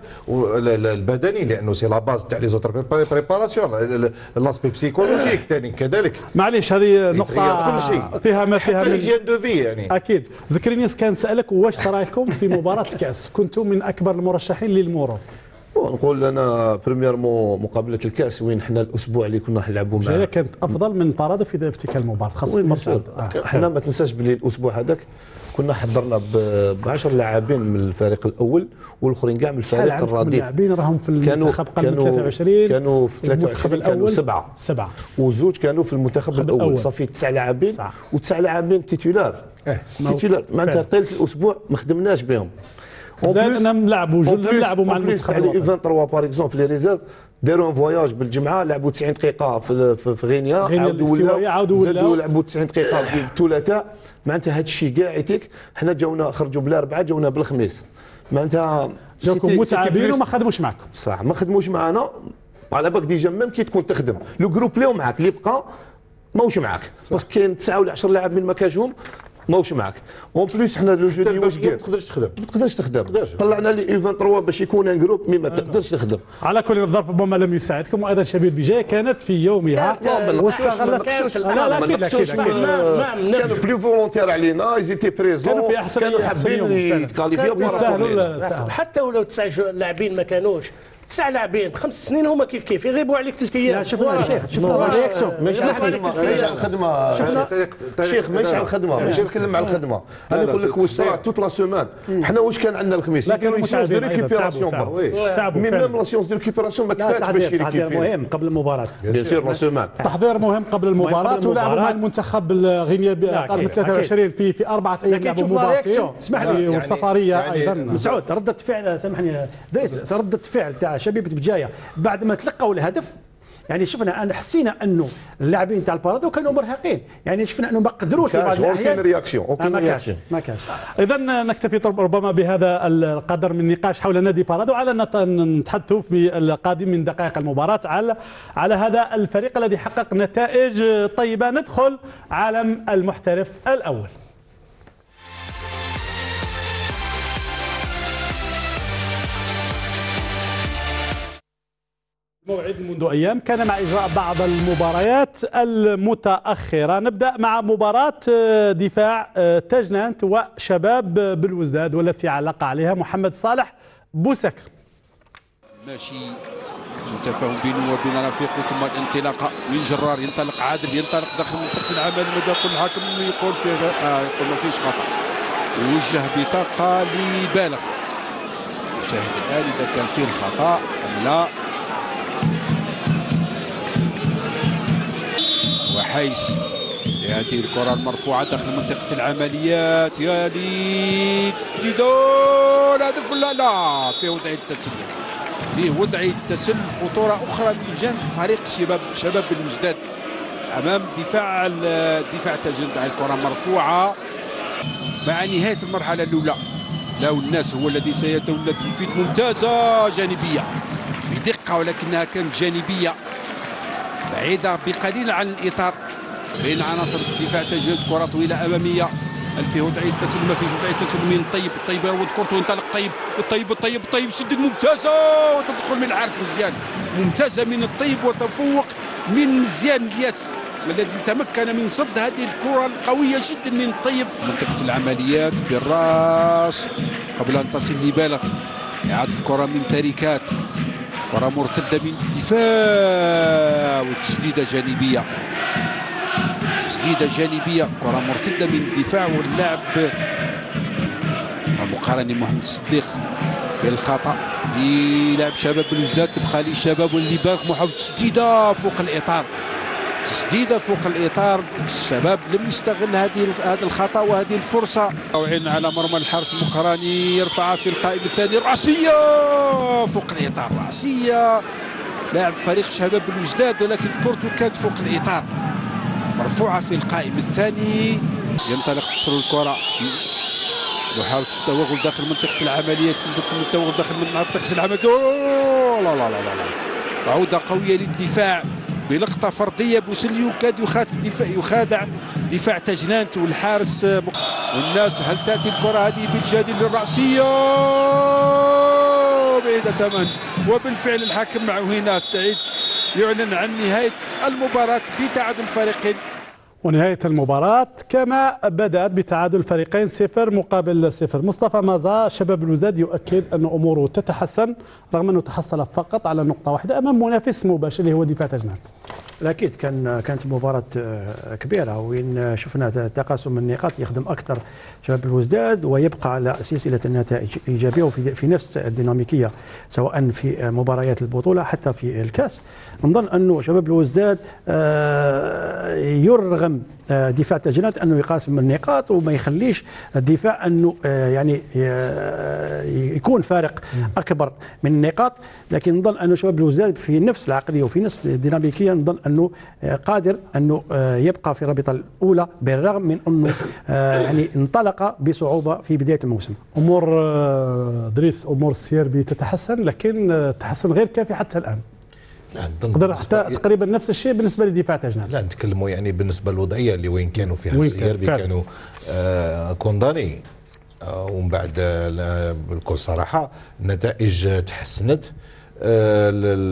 البدني، لانه سي لا باز تاع لي زوتر بريباراسيون لاسبي بسيكولوجيك ثاني كذلك. معليش هذه نقطه كل شيء فيها ما فيها من هيجين دو في يعني. اكيد. ذكرنيس كان سالك واش صرا لكم في مباراه الكاس؟ كنتم من اكبر المرشحين للمرور. نقول انا بريميرمون مقابله الكاس وين حنا الاسبوع اللي كنا نلعبوا معاه كانت افضل من بارادو في تلك المباراه خاصه المرسال. حنا ما تنساش بلي الاسبوع هذاك كنا حضرنا ب عشرة لاعبين من الفريق الاول والاخرين كاع من الفريق الرديف. اللاعبين راهم في المنتخب قبل ثلاثة وعشرين، كانوا في ثلاثة وعشرين كانوا سبعه سبعه وزوج كانوا في المنتخب الاول، صافي تسع لاعبين وتسع لاعبين تيتولار تيتولار معناتها ثالث الاسبوع ما خدمناش بهم. زادنا نلعبوا نلعبوا مع المنتخب الوطني. ثلاثة وعشرين باغ اكزومبل في لي ريزيرف داروا ان فواياج بالجمعه، لعبوا تسعين دقيقه في في غينيا، عاودوا ولاو عاودوا ولاو لعبوا تسعين دقيقه الثلاثاء. معناتها هذا الشيء كاع يتيك حنا جاونا خرجوا بالاربعاء جاونا بالخميس، معناتها جاكم متعبين وما خدموش معكم. صح ما خدموش معنا على بالك ديجا ميم كي تكون تخدم لو جروب اللي معاك اللي بقى ماهوش معاك، باسكو كاين تسعة ولا عشرة لاعبين ما كاجهم ماهوش معك. اون بليس حنا لو جودي واش ما تقدرش تخدم ما تقدرش تخدم طلعنا لي اي ثلاثة وعشرين باش يكون ان جروب مي ما تقدرش تخدم. على كل الظرف ربما لم يساعدكم، وايضا شبيب بجايه كانت في يومها واستغلت. لا لا كانوا بلو فولونتير علينا، ايزيتي بريزون، كانوا حابين يتكاليفيو يستاهلوا. حتى ولو تسع لاعبين ما كانوش تسع لاعبين بخمس سنين هما كيف كيف يغيبوا عليك ثلاث ايام. شفنا الشيخ شفنا الرياكسيون ماشي على الخدمه شفنا الشيخ ماشي على الخدمه ماشي نتكلم على الخدمه. انا نقول لك واش توت لا سومان حنا واش كان عندنا الخميس كانوا يسيونس دو ريكيبيراسيون تعبوا مي ميم لا سيونس دو ريكيبيراسيون ما كفاتش باش تحضير مهم قبل المباراه. بيان سور لا سومان تحضير مهم قبل المباراه، ولعبوا مع المنتخب الغينيا قبل ثلاثة وعشرين في في اربعه ايام لعبوا مباراتين. اسمح لي والسفريه ايضا. مسعود ردة فعل سامحني دريس ردة فعل تاع شبيبه بجايه بعد ما تلقوا الهدف، يعني شفنا ان حسينا انه اللاعبين تاع البارادو كانوا مرهقين، يعني شفنا انه ما قدروش في بعض الاحيان رياكسيون ما كانش ما كانش. اذا نكتفي ربما بهذا القدر من النقاش حول نادي بارادو، على نتحدث في القادم من دقائق المباراه على على هذا الفريق الذي حقق نتائج طيبه. ندخل عالم المحترف الاول. موعد منذ أيام كان مع إجراء بعض المباريات المتأخرة. نبدأ مع مباراة دفاع تاجنانت وشباب بالوزداد والتي علق عليها محمد صالح بوسكر. ماشي سوء تفاهم بينه وبين رفيقه، ثم الانطلاقه من جرار ينطلق عادل ينطلق داخل منطقه العمل، ماذا يقول الحكم؟ يقول فيه آه يقول ما فيش خطأ، وجه بطاقه لبالغ. نشاهد الآن إذا كان فيه الخطأ أم لا. وحيس هذه الكرة المرفوعة داخل منطقة العمليات، يا ليت ديدون هدف ولا لا؟ فيه وضعية التسلل، فيه وضعية تسلل، خطورة أخرى من جانب فريق شباب شباب بالوجداد أمام دفاع دفاع تاجنت. الكرة مرفوعة مع نهاية المرحلة الأولى. لاو الناس هو الذي سيتولى التنفيذ. ممتازة جانبية بدقة، ولكنها كانت جانبية بعيدة بقليل عن الإطار بين عناصر الدفاع. تجهيز كرة طويلة أمامية فيه وضعيه التسلل، ما فيش وضعيه التسلل من الطيب. الطيب يروض كورته وينطلق الطيب. الطيب الطيب الطيب سدد ممتازه وتدخل من العارس مزيان، ممتازه من الطيب وتفوق من مزيان الياس الذي تمكن من صد هذه الكره القويه جدا من الطيب. منطقه العمليات بالراس قبل ان تصل لبالغ. اعاده الكره من تركات، كره مرتده من الدفاع وتسديده جانبيه، تسديده جانبيه، كره مرتده من الدفاع واللاعب مقارنه محمد الصديق بالخطا للاعب شباب بلوزداد. تبقى للشباب واللي باغ محاولة تسديده فوق الاطار، تسديده فوق الاطار. الشباب لم يستغل هذه هذا الخطا وهذه الفرصه. وعين على مرمى الحارس المقراني، يرفعها في القائم الثاني، راسيه فوق الاطار، راسيه لاعب فريق شباب بلوزداد ولكن كرته كانت فوق الاطار، مرفوعه في القائم الثاني. ينطلق بشر الكره، يحاول التوغل داخل منطقه العمليات، التوغل داخل منطقه العمليات. لا لا لا لا لا، عوده قويه للدفاع بلقطه فرديه. بوسليو كاد الدفاع يخادع دفاع تجنانت والحارس والناس. هل تاتي الكره هذه بالجديد للراسيه بعيده تماما، وبالفعل الحكم معه هنا سعيد يعلن عن نهايه المباراه بتعادل الفريقين. ونهاية المباراة كما بدأت بتعادل الفريقين صفر مقابل صفر. مصطفى مازا شباب بلوزداد يؤكد أن أموره تتحسن رغم أنه تحصل فقط على نقطة واحدة أمام منافس مباشر اللي هو دفاع تجنات. أكيد كان كانت مباراة كبيرة وين شفنا تقاسم النقاط يخدم أكثر شباب بلوزداد ويبقى على سلسلة النتائج الإيجابية وفي في نفس الديناميكية سواء في مباريات البطولة حتى في الكاس. نظن أنه شباب بلوزداد يرغم دفاع تجنات أنه يقاسم النقاط وما يخليش الدفاع أنه يعني يكون فارق أكبر من النقاط، لكن نظن أنه شباب بلوزداد في نفس العقلية وفي نفس الديناميكية نظن أنه قادر أنه يبقى في الرابطة الأولى بالرغم من أنه يعني انطلق بصعوبة في بداية الموسم. أمور دريس أمور السيربي تتحسن لكن تحسن غير كافي حتى الآن. قدر حتى تقريبا نفس الشيء بالنسبه لدفاع تجنات. لا نتكلموا يعني بالنسبه للوضعيه اللي وين كانوا فيها السيربي كانوا آه كونداني آه ومن بعد آه بكل صراحه النتائج تحسنت. آه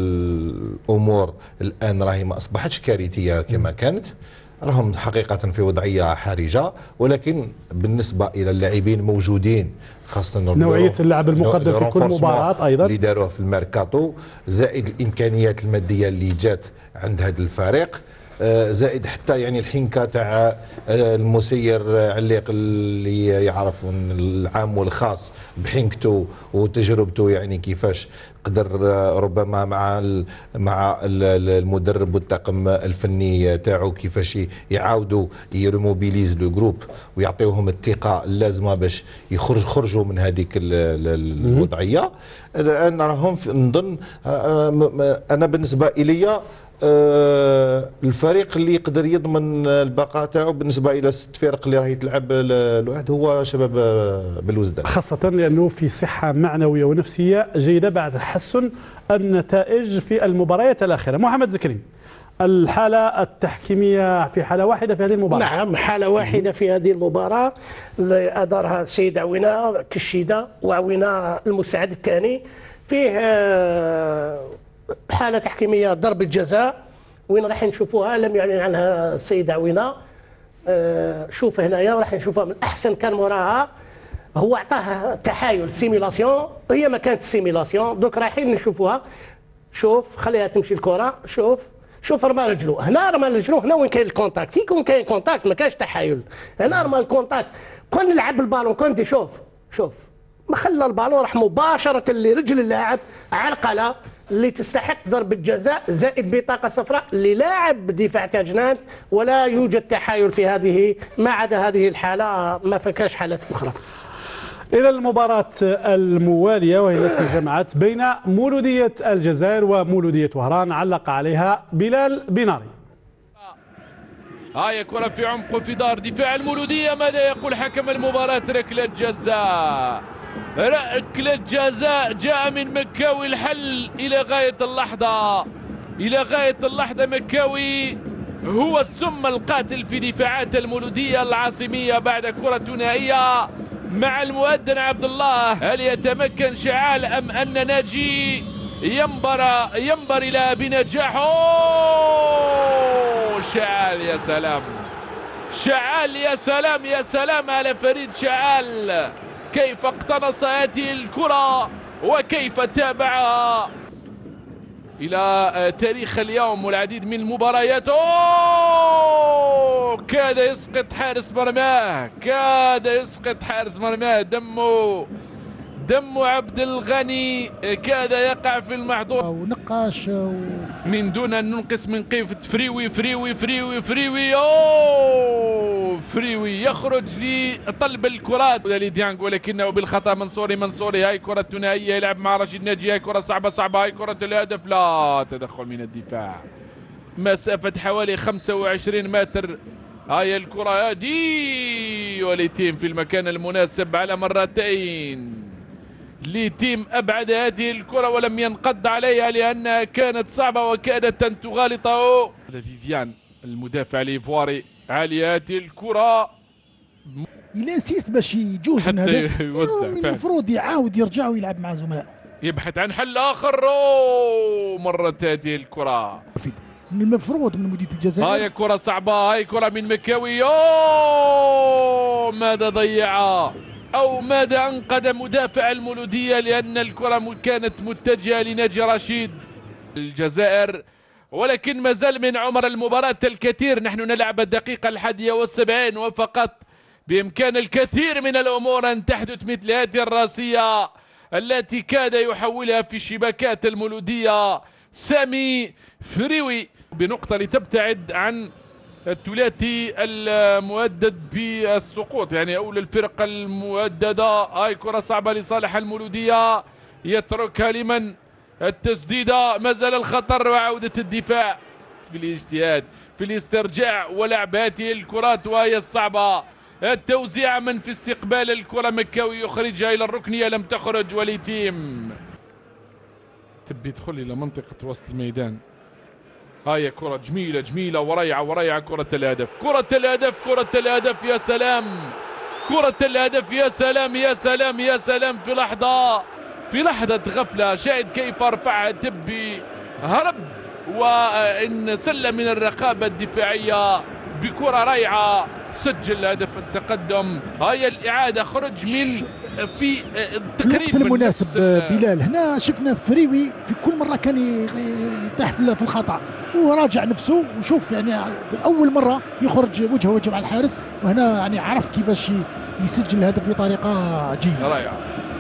الامور الان راهي ما اصبحتش كارثيه كما كانت، راهم حقيقه في وضعيه حرجه، ولكن بالنسبه الى اللاعبين موجودين خاصه نوعيه اللعب المقدم في كل مباراه ايضا اللي داروه في الميركاتو، زائد الامكانيات الماديه اللي جات عند هذا الفريق، زائد حتى يعني الحنكه تاع المسير عليق اللي يعرف العام والخاص بحنكته وتجربته، يعني كيفاش قدر ربما مع مع المدرب والطاقم الفني تاعو كيفاش يعاودوا يرموبيليز لو جروب ويعطيوهم الثقه اللازمه باش يخرج خرجوا من هذيك الوضعيه. الان راهم نظن انا بالنسبه الي آه الفريق اللي يقدر يضمن البقاء تاعو بالنسبه الى الست فرق اللي راهي تلعب الواحد هو شباب بلوزداد، خاصه لانه في صحه معنويه ونفسيه جيده بعد تحسن النتائج في المباريات الاخيره. محمد زكري، الحاله التحكيميه في حاله واحده في هذه المباراه. نعم حاله واحده في هذه المباراه اللي ادارها السيد عوينه كشيده وعوينه المساعد الثاني. فيه آه حالة تحكيمية ضربة جزاء وين راح نشوفوها لم يعلن عنها السيد عوينة. أه شوف هنايا راح نشوفها من أحسن كان موراها، هو أعطاها تحايل سيميلاسيون، هي ما كانت سيميلاسيون دوك رايحين نشوفوها. شوف خليها تمشي الكرة، شوف شوف رمى رجلو هنا، رمى رجلو هنا وين كاين الكونتاكت، يكون كاين كونتاكت ما كانش تحايل، هنا رمى الكونتاكت. كون نلعب البالون كنت شوف شوف ما خلى البالون راح مباشرة لرجل اللاعب، عرقلة اللي تستحق ضربة جزاء زائد بطاقة صفراء للاعب دفاع تجنات، ولا يوجد تحايل في هذه ما عدا هذه الحالة، ما فكاش حالات أخرى. إلى المباراة الموالية وهي التي جمعت بين مولودية الجزائر ومولودية وهران، علق عليها بلال بناري. هاي كرة في عمق في دار دفاع المولودية، ماذا يقول حكم المباراة؟ ركلة جزاء، ركلة جزاء جاء من مكاوي الحل إلى غاية اللحظة، إلى غاية اللحظة مكاوي هو السم القاتل في دفاعات المولودية العاصمية بعد كرة ثنائية مع المؤذن عبد الله. هل يتمكن شعال أم أن ناجي ينبر ينبر إلى بنجاح؟ أوه شعال يا سلام، شعال يا سلام يا سلام على فريد شعال، كيف اقتنص هذه الكرة وكيف تابعها إلى تاريخ اليوم والعديد من المباريات. أوه كاد يسقط حارس مرماه، كاد يسقط حارس مرماه، دمه دم عبد الغني كاد يقع في المحظور ونقاش و... من دون أن ننقص من قيمة فريوي فريوي فريوي فريوي. أوه فريوي يخرج لطلب الكرات لديانج ولكنه بالخطأ. منصوري منصوري هاي كرة ثنائية يلعب مع رشيد ناجي، هاي كرة صعبة صعبة، هاي كرة الهدف، لا تدخل من الدفاع مسافة حوالي خمسة وعشرين متر. هاي الكرة هذه وليتيم في المكان المناسب على مرتين. لتيم أبعد هذه الكرة ولم ينقض عليها لأنها كانت صعبة وكادت أن تغالطه. فيفيان المدافع الإيفواري عالية هذه الكرة، إلا نسيت باش يجوز من هذا المفروض يعاود يرجع ويلعب مع زملائه، يبحث عن حل آخر. أوه مرت هذه الكرة من المفروض من مديرية الجزائر. هاي كرة صعبة، هاي كرة من مكاوي. أوه ماذا ضيعها أو ماذا أنقذ مدافع المولودية، لأن الكرة كانت متجهة لناجي رشيد الجزائر، ولكن ما زال من عمر المباراة الكثير. نحن نلعب الدقيقة الحادية والسبعين وفقط بإمكان الكثير من الأمور أن تحدث مثل هذه الراسية التي كاد يحولها في شبكات المولودية سامي فريوي بنقطة لتبتعد عن الثلاثي المؤدد بالسقوط، يعني أول الفرق المؤددة. هاي كرة صعبة لصالح المولودية، يتركها لمن؟ التسديدة، ما زال الخطر وعودة الدفاع في الاجتهاد في الاسترجاع ولعب هذه الكرات وهي الصعبة. التوزيع من في استقبال الكرة، مكاوي يخرجها إلى الركنية، لم تخرج وليتيم تبي يدخل إلى منطقة وسط الميدان. هاي كرة جميلة جميلة وريعة وريعة، كرة الهدف كرة الهدف كرة الهدف، يا سلام كرة الهدف، يا سلام يا سلام يا سلام. في لحظة في لحظة غفلة شاهد كيف رفعها تبي، هرب وإن سلم من الرقابة الدفاعية بكرة ريعة، سجل هدف التقدم. هاي الإعادة خرج من في تقريبا المناسب. بلال هنا شفنا فريوي في كل مرة كان يطيح في الخطأ وراجع نفسه وشوف يعني أول مرة يخرج وجهه وجه مع الحارس، وهنا يعني عرف كيفاش يسجل الهدف بطريقة جيدة رائعة.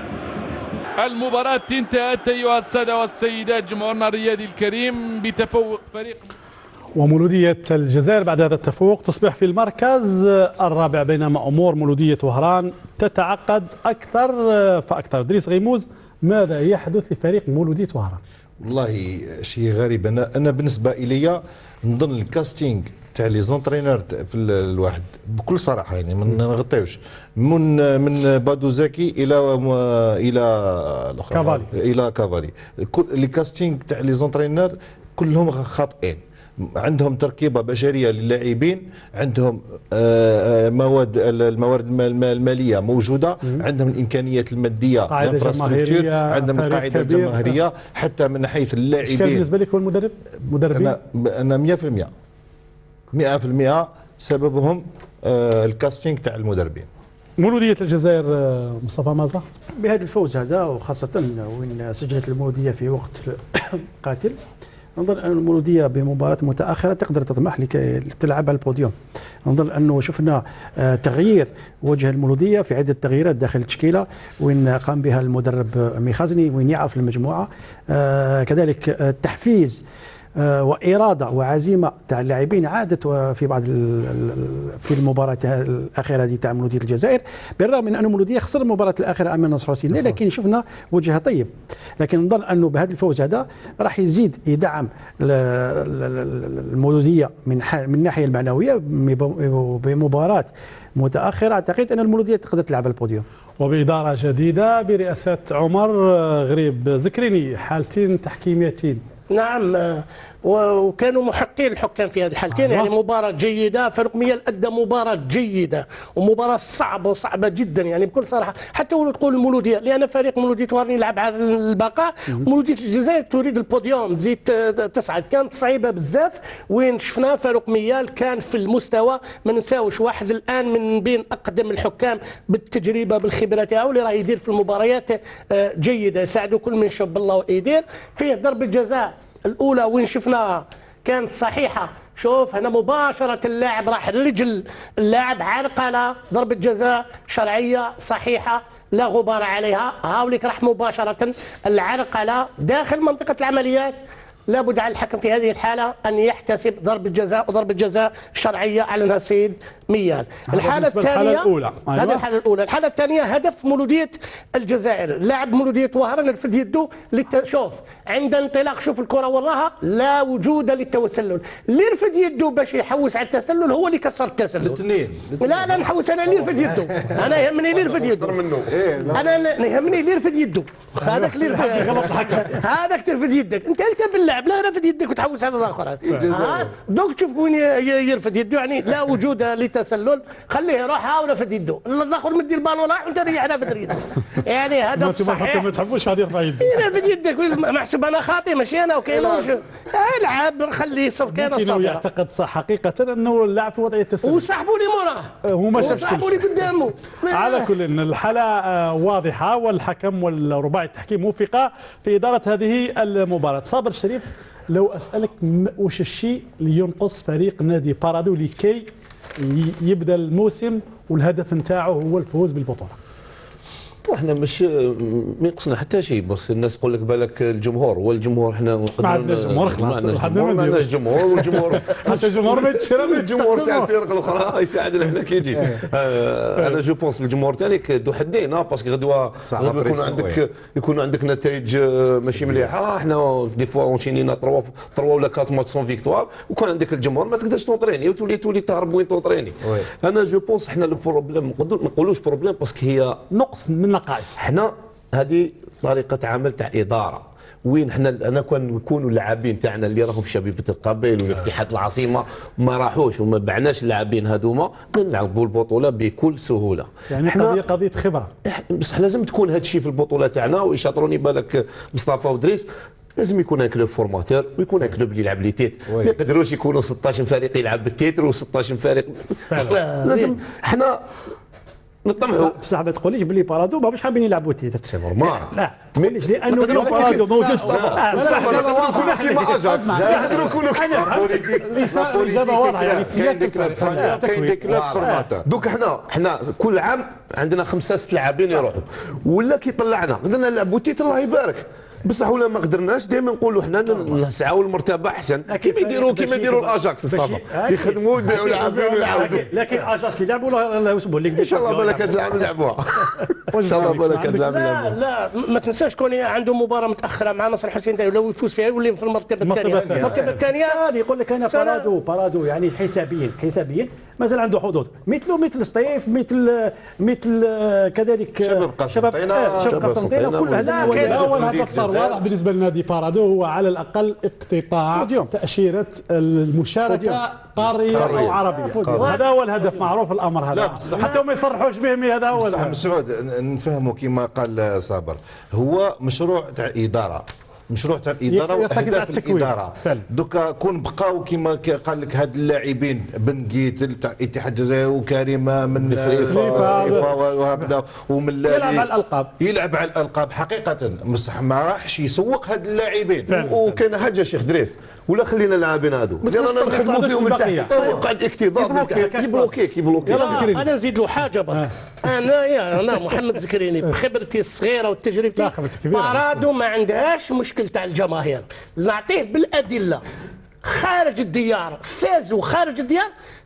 المباراة انتهت أيها السادة والسيدات، جمهورنا الرياضي الكريم بتفوق فريق ومولودية الجزائر بعد هذا التفوق تصبح في المركز الرابع، بينما أمور مولودية وهران تتعقد أكثر فأكثر. دريس غيموز، ماذا يحدث لفريق مولودية وهران؟ والله شيء غريب. أنا أنا بالنسبة إلي نظن الكاستينغ تاع لي زونترينور في الواحد بكل صراحه، يعني ما نغطيوش من من بادو زكي الى الى كافالي الى كافالي. كل لي كاستينغ تاع لي زونترينور كلهم خاطئين. عندهم تركيبه بشريه للاعبين، عندهم مواد الموارد الماليه موجوده، عندهم الامكانيات الماديه، الانفراستركتور، عندهم القاعده الجماهيريه، حتى من حيث اللاعبين. كان بالنسبه لك هو المدرب؟ مدربين؟ انا انا مئة في المئة مئة في المئة سببهم الكاستينغ تاع المدربين. مولودية الجزائر مصطفى مازا بهذا الفوز هذا، وخاصة وين سجلت المولودية في وقت قاتل، نظن أن المولودية بمباراة متأخرة تقدر تطمح لكي تلعب على البوديوم. نظن أنه شفنا تغيير وجه المولودية في عدة تغييرات داخل التشكيلة وين قام بها المدرب ميخازني، وين يعرف المجموعة، كذلك التحفيز وإرادة وعزيمة تاع اللاعبين عادت في بعض في المباراة الأخيرة هذه تاع مولودية الجزائر، بالرغم من أن المولودية خسر المباراة الأخيرة أمام نصر حسين، لكن شفنا وجهها طيب. لكن نظن أنه بهذا الفوز هذا راح يزيد يدعم المولودية من من الناحية المعنوية بمباراة متأخرة. أعتقد أن المولودية تقدر تلعب البوديوم وبإدارة جديدة برئاسة عمر غريب. ذكرني حالتين تحكيميتين نعم، وكانوا محقين الحكام في هذه الحالتين. يعني مباراة جيدة، فريق ميال أدى مباراة جيدة ومباراة صعبة وصعبة جدا يعني بكل صراحة. حتى ولو تقول المولودية، لأن فريق مولودية وارني يلعب على البقاء، مولودية الجزائر تريد البوديوم تزيد تصعد، كانت صعيبة بزاف. وين شفنا فريق ميال كان في المستوى، ما نساوش واحد الآن من بين أقدم الحكام بالتجربة بالخبرة تاعو اللي راه يدير في المباريات جيدة، يساعدوا كل من شاء الله يدير. فيه ضربة جزاء الأولى وين شفناها كانت صحيحة. شوف هنا مباشرة اللاعب راح رجل اللاعب عرقلة، ضربة جزاء شرعية صحيحة لا غبار عليها. هاوليك راح مباشرة العرقلة داخل منطقة العمليات. لابد على الحكم في هذه الحالة أن يحتسب ضربة جزاء، وضربة جزاء شرعية أعلنها السيد ميال. الحالة الثانية الأولى أيوة. هذه الحالة الأولى. الحالة الثانية هدف مولودية الجزائر، لاعب مولودية وهران رفد يده للت... شوف عند انطلاق، شوف الكرة وراها لا وجود للتسلل، اللي رفد يده باش يحوس على التسلل هو اللي كسر التسلل. الاثنين لا لا نحوس انا اللي رفد يده، انا يهمني اللي رفد يده، انا يهمني اللي رفد يده، هذاك اللي رفد غلط الحكم، هذاك ترفد يدك انت انت باللعب، لا رفد يدك وتحوس على الاخر. دوك تشوف وين يرفد يده، يعني لا وجود للتسلل، خليه يروح ها ورفد يده، الاخر مدي البالون راح وانت ريح رفد يده. يعني هدف صحيح. ما تحبوش واحد يرفع يده، يرفد يدك محسوب انا خاطئ ماشي انا وكاين العب خليه صف كان صافي. يعتقد صح حقيقة انه اللاعب في وضع التسلل وسحبوا لي موراه، هو ما شافش وسحبوا لي قدامه. على كل الحالة واضحة، والحكم والرباعي التحكيم موفقة في إدارة هذه المباراة. صابر الشريف، لو أسألك وش الشيء اللي ينقص فريق نادي بارادو لكي يبدأ الموسم والهدف نتاعو هو الفوز بالبطولة؟ احنا مش ما ينقصنا حتى شيء، بس الناس تقول لك بالك الجمهور، والجمهور احنا ما عندناش جمهور خلاص، ما عندناش جمهور، والجمهور حتى الجمهور ما يتشرى، الجمهور تاع الفرق الاخرى يساعدنا احنا كي يجي. آه انا جو بونس الجمهور تاعك ذو حدين، باسكو غدوه يكون عندك يكون عندك نتائج ماشي مليحه. احنا دي فوا اونشينينا تروا تروا ولا كات ماتش سون فيكتوار، وكان عندك الجمهور ما تقدرش تونطريني وتولي تولي تهرب وين تونطريني. انا جو بونس احنا البروبليم ما نقولوش بروبليم باسكو هي نقص من نقائص. احنا هذه طريقه عمل تاع اداره، وين احنا انا كان نكونوا اللاعبين تاعنا اللي راهم في شبيبه القبائل ولا في اتحاد العاصمه ما راحوش وما بعناش اللاعبين هذوما نلعبوا البطوله بكل سهوله. يعني قضيه قضيه خبره، بصح لازم تكون هذا الشيء في البطوله تاعنا. ويشاطروني بالك مصطفى ودريس، لازم يكون ان كلوب فورماتور ويكون ان كلوب اللي يلعب لي تيت، ما يقدروش يكونوا ستطاش فريق يلعب بالتيتر و16 فريق. لازم احنا نطمحوا. بصح ما تقوليش باللي بارادو ما باش حابين يلعبوا التيتر، سي نورمال. لا تقوليش لانه اليوم بارادو موجود في اسمح لي كيما اجاكس نقدروا نكونوا الاجابه واضحه، يعني سياسه كاين دي كلوب فورماتور. دوك احنا احنا كل عام عندنا خمسه ست لاعبين يروحوا، ولا كي طلعنا قدرنا نلعبوا التيتر الله يبارك، بصح ولا ما قدرناش دائما نقولوا احنا نسعوا للمرتبه احسن كيما يديروا كيما يديروا الاجاكس مصطفى يخدموا يبيعوا لاعبين ويعاودوا. لكن اجاكس كي يلعبوا الله يسبوا لك ان شاء الله بالك هذا العام نلعبوها ان شاء الله بالك هذا العام لا لا ما تنساش كون عنده مباراه متاخره مع نصر حسين لو يفوز فيها يولي في المرتبه الثانيه. المرتبه الثانيه هذه يقول لك انا بارادو بارادو يعني حسابيا حسابيا مازال عنده حظوظ مثله مثل سطيف مثل مثل كذلك شباب قسنطينه شباب قسنطينه كل هذا. اول هدف صار واضح بالنسبه لنادي بارادو هو على الاقل اقتطاع تاشيره المشاركه قاريه او عربيه، هذا هو الهدف معروف الامر هذا، حتى ما يصرحوش به هذا هو. بصح مسعود نفهموا كما قال صابر، هو مشروع تاع اداره، مشروع تاع الاداره واهداف الاداره. دوكا كون بقاو كما قال لك هاد اللاعبين بن قيت تاع الاتحاد الجزائري وكريمه من فيفا وهكذا ومن يلعب على الالقاب يلعب على الالقاب حقيقه، بصح ما راحش يسوق هاد اللاعبين. وكاين حاجه شيخ دريس ولا خلينا اللاعبين هذو رانا نخدموا فيهم من تحت يقعد اكتظاظ يبلوكيك يبلوكيك. انا نزيد له حاجه برك، انا يا انا محمد زكريني بخبرتي الصغيره وتجربتي بارادو ما عندهاش مشكل تاع الجماهير، نعطيه بالادله. خارج الديار فازوا خارج الديار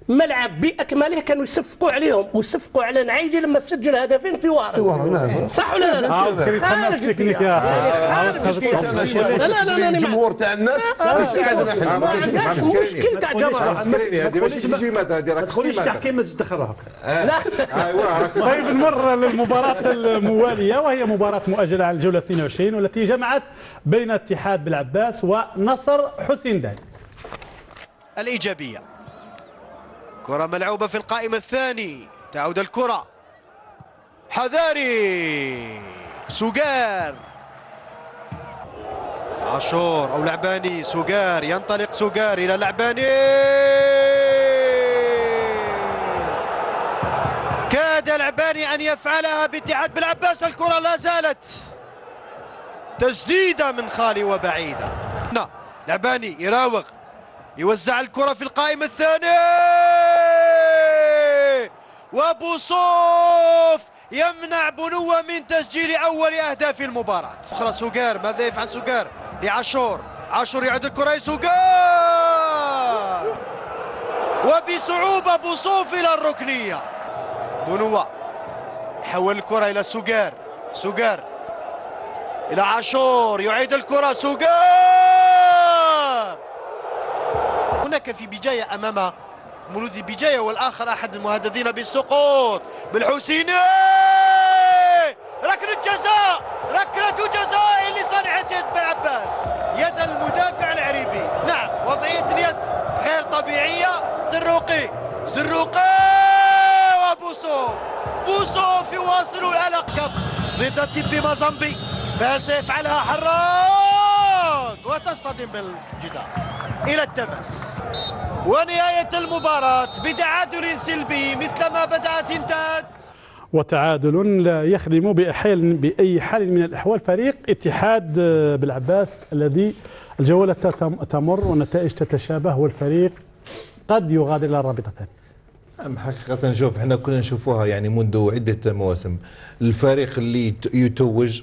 ملعب باكمله كانوا يصفقوا عليهم ويصفقوا على نعيجي لما سجل هدفين في وارن. صح ولا لا؟ خارج التكنيك يا اخي. لا لا لا الجمهور تاع الناس ما عندهاش مشكل تاع جمهور. هذه ماشي تسويمات، هذه راه تقوليش تحكيم تدخلها. لا ايوا. طيب نمر للمباراة الموالية وهي مباراة مؤجلة على الجولة اثنين وعشرين والتي جمعت بين اتحاد بالعباس ونصر حسين داي. الإيجابية كرة ملعوبة في القائم الثاني، تعود الكرة حذاري سوغار عاشور أو لعباني. سوغار ينطلق سوغار إلى لعباني، كاد لعباني أن يفعلها باتحاد بالعباس. الكرة لا زالت تسديدة من خالي وبعيدة. لعباني يراوغ يوزع الكرة في القائم الثاني، وبوصوف يمنع بنوة من تسجيل أول أهداف المباراة. أخرى سوغار، ماذا يفعل سوغار لعاشور؟ عاشور يعد الكرة سوغار، وبصعوبة بوصوف إلى الركنية. بنوة يحول الكرة إلى سوغار، سوغار إلى عاشور يعيد الكرة سوغار. هناك في بجاية أمام مولودي بجاية والآخر أحد المهددين بالسقوط بالحسيني. ركلة جزاء، ركلة جزاء لصالح اتحاد بالعباس. يد المدافع العريبي، نعم وضعية اليد غير طبيعية. زروقي زروقي وبوصوف، بوصوف يواصل الألق ضد تيبي مازامبي، فسيفعلها حراق وتصطدم بالجدار إلى التماس. ونهاية المباراة بتعادل سلبي مثلما بدأت انتهت. وتعادل لا يخدم بأحيال بأي حال من الأحوال فريق اتحاد بالعباس الذي الجولة تمر والنتائج تتشابه والفريق قد يغادر إلى الرابطة الثانية. حقيقة نشوف احنا كنا نشوفوها يعني منذ عدة مواسم، الفريق اللي يتوج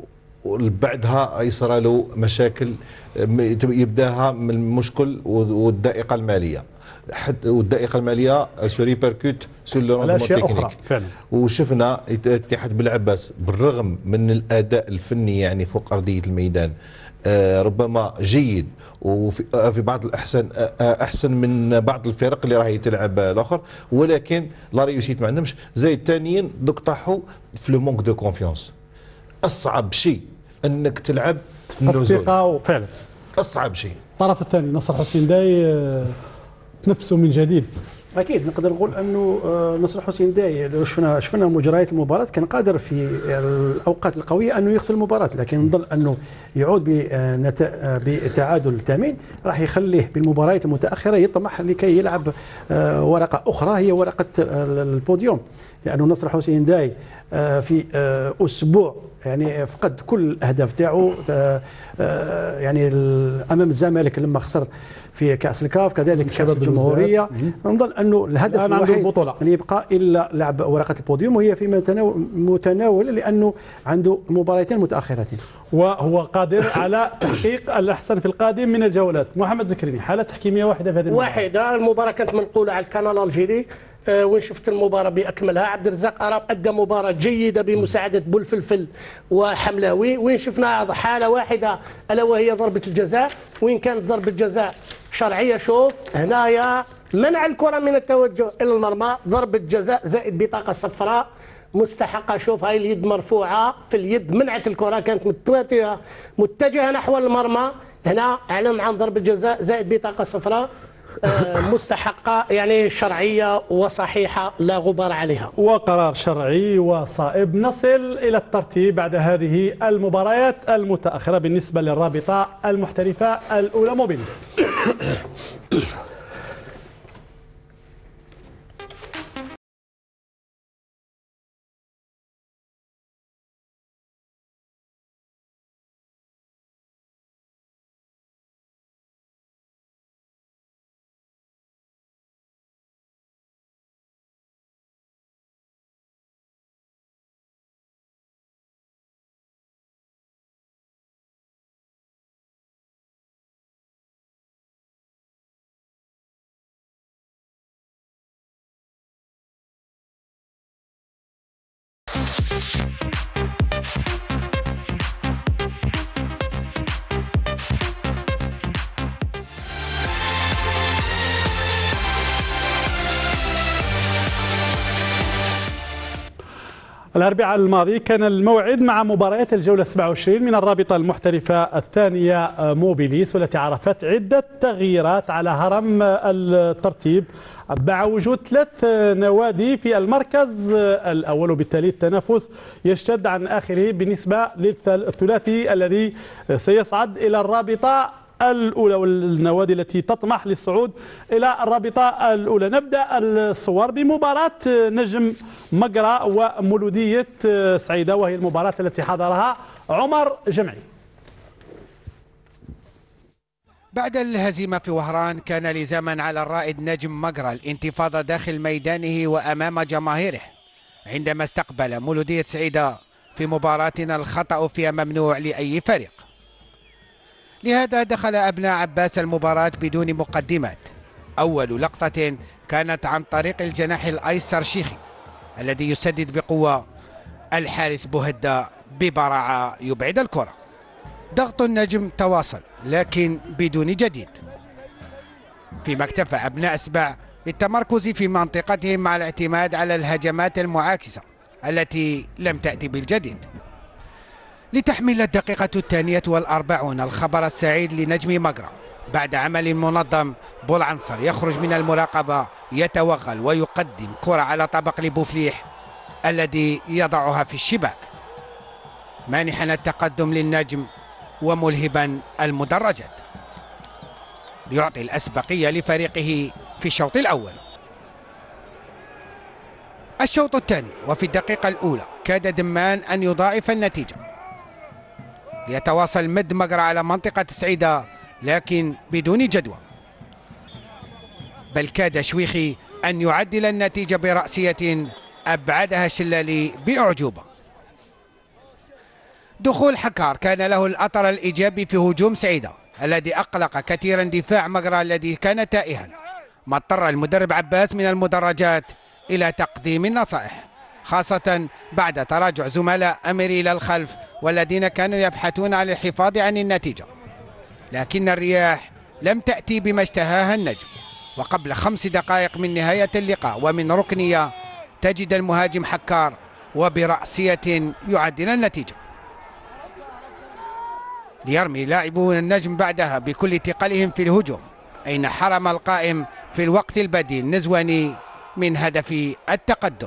وبعدها يصير له مشاكل، يبداها من المشكل والضائقه الماليه، حتى والضائقه الماليه سو ريبركوت سو لو روندمون تكنيك. وشفنا الاتحاد بالعباس بالرغم من الاداء الفني يعني فوق ارضيه الميدان آه ربما جيد، وفي في بعض الاحسن آه احسن من بعض الفرق اللي راهي تلعب الاخر، ولكن لا ريوسيت ما عندهمش. زي الثانيين دوك طاحوا في لو مونك دو كونفيونس. اصعب شيء انك تلعب النزول فعلا، اصعب شيء. الطرف الثاني نصر حسين داي تنفسوا من جديد. اكيد نقدر نقول انه نصر حسين داي لو شفنا شفنا مجريات المباراه كان قادر في الاوقات القويه انه يخطي المباراه، لكن نظل انه يعود بتعادل ثمين راح يخليه بالمباريات المتاخره يطمح لكي يلعب ورقه اخرى هي ورقه البوديوم، لانه نصر حسين داي في اسبوع يعني فقد كل الاهداف تاعو يعني امام الزمالك لما خسر في كاس الكاف، كذلك كاس الجمهوريه. نظن انه الهدف الوحيد اللي يبقى الا لعب ورقه البوديوم، وهي في متناول لانه عنده مباراتين متاخرتين وهو قادر على تحقيق الاحسن في القادم من الجولات. محمد زكريني، حاله تحكيميه واحده في هذه المباراه. واحده، المباراه كانت منقوله على القناه الالجيري، أه وين شفت المباراه باكملها. عبد الرزاق اراب ادى مباراه جيده بمساعده بولفلفل وحملاوي. وين شفنا حاله واحده الا وهي ضربه الجزاء، وين كانت ضربه جزاء شرعيه. شوف هنايا منع الكره من التوجه الى المرمى، ضربه جزاء زائد بطاقه صفراء مستحقه. شوف هاي اليد مرفوعه في اليد، منعت الكره كانت متوجهه متجهه نحو المرمى. هنا اعلن عن ضربه جزاء زائد بطاقه صفراء مستحقة يعني شرعية وصحيحة لا غبار عليها، وقرار شرعي وصائب. نصل إلى الترتيب بعد هذه المباريات المتأخرة بالنسبة للرابطة المحترفة الأولى موبيليس. الأربعاء الماضي كان الموعد مع مباريات الجولة السابعة والعشرين من الرابطة المحترفة الثانية موبيليس، والتي عرفت عدة تغييرات على هرم الترتيب مع وجود ثلاث نوادي في المركز الأول، وبالتالي التنافس يشتد عن آخره بالنسبة للثلاثي الذي سيصعد إلى الرابطة الأولى والنوادي التي تطمح للصعود إلى الرابطة الأولى. نبدأ الصور بمباراة نجم مقرة ومولودية سعيدة، وهي المباراة التي حضرها عمر جمعي. بعد الهزيمة في وهران كان لزاما على الرائد نجم مقرة الانتفاضة داخل ميدانه وأمام جماهيره عندما استقبل مولودية سعيدة في مباراتنا الخطأ فيها ممنوع لأي فريق. لهذا دخل أبناء عباس المباراة بدون مقدمات. أول لقطة كانت عن طريق الجناح الأيسر شيخي الذي يسدد بقوة، الحارس بوهدة ببراعة يبعد الكرة. ضغط النجم تواصل لكن بدون جديد، فيما اكتفى أبناء سبع بالتمركز في منطقتهم مع الاعتماد على الهجمات المعاكسة التي لم تأتي بالجديد. لتحمل الدقيقة الثانية والأربعون الخبر السعيد لنجم مقرة بعد عمل منظم. بولعنصر يخرج من المراقبة، يتوغل ويقدم كرة على طبق لبوفليح الذي يضعها في الشباك، مانحا التقدم للنجم وملهبا المدرجات ليعطي الأسبقية لفريقه في الشوط الأول. الشوط الثاني وفي الدقيقة الأولى كاد دمان أن يضاعف النتيجة، ليتواصل مد مقرة على منطقة سعيدة لكن بدون جدوى، بل كاد شويخي أن يعدل النتيجة برأسية أبعدها الشلالي بأعجوبة. دخول حكار كان له الأثر الإيجابي في هجوم سعيدة الذي أقلق كثيرا دفاع مقرة الذي كان تائها، ما اضطر المدرب عباس من المدرجات إلى تقديم النصائح، خاصة بعد تراجع زملاء أميري إلى الخلف والذين كانوا يبحثون عن الحفاظ عن النتيجة. لكن الرياح لم تأتي بما اشتهاها النجم، وقبل خمس دقائق من نهاية اللقاء ومن ركنية تجد المهاجم حكار وبرأسية يعدل النتيجة، ليرمي لاعبون النجم بعدها بكل ثقلهم في الهجوم، أين حرم القائم في الوقت البديل نزواني من هدف التقدم.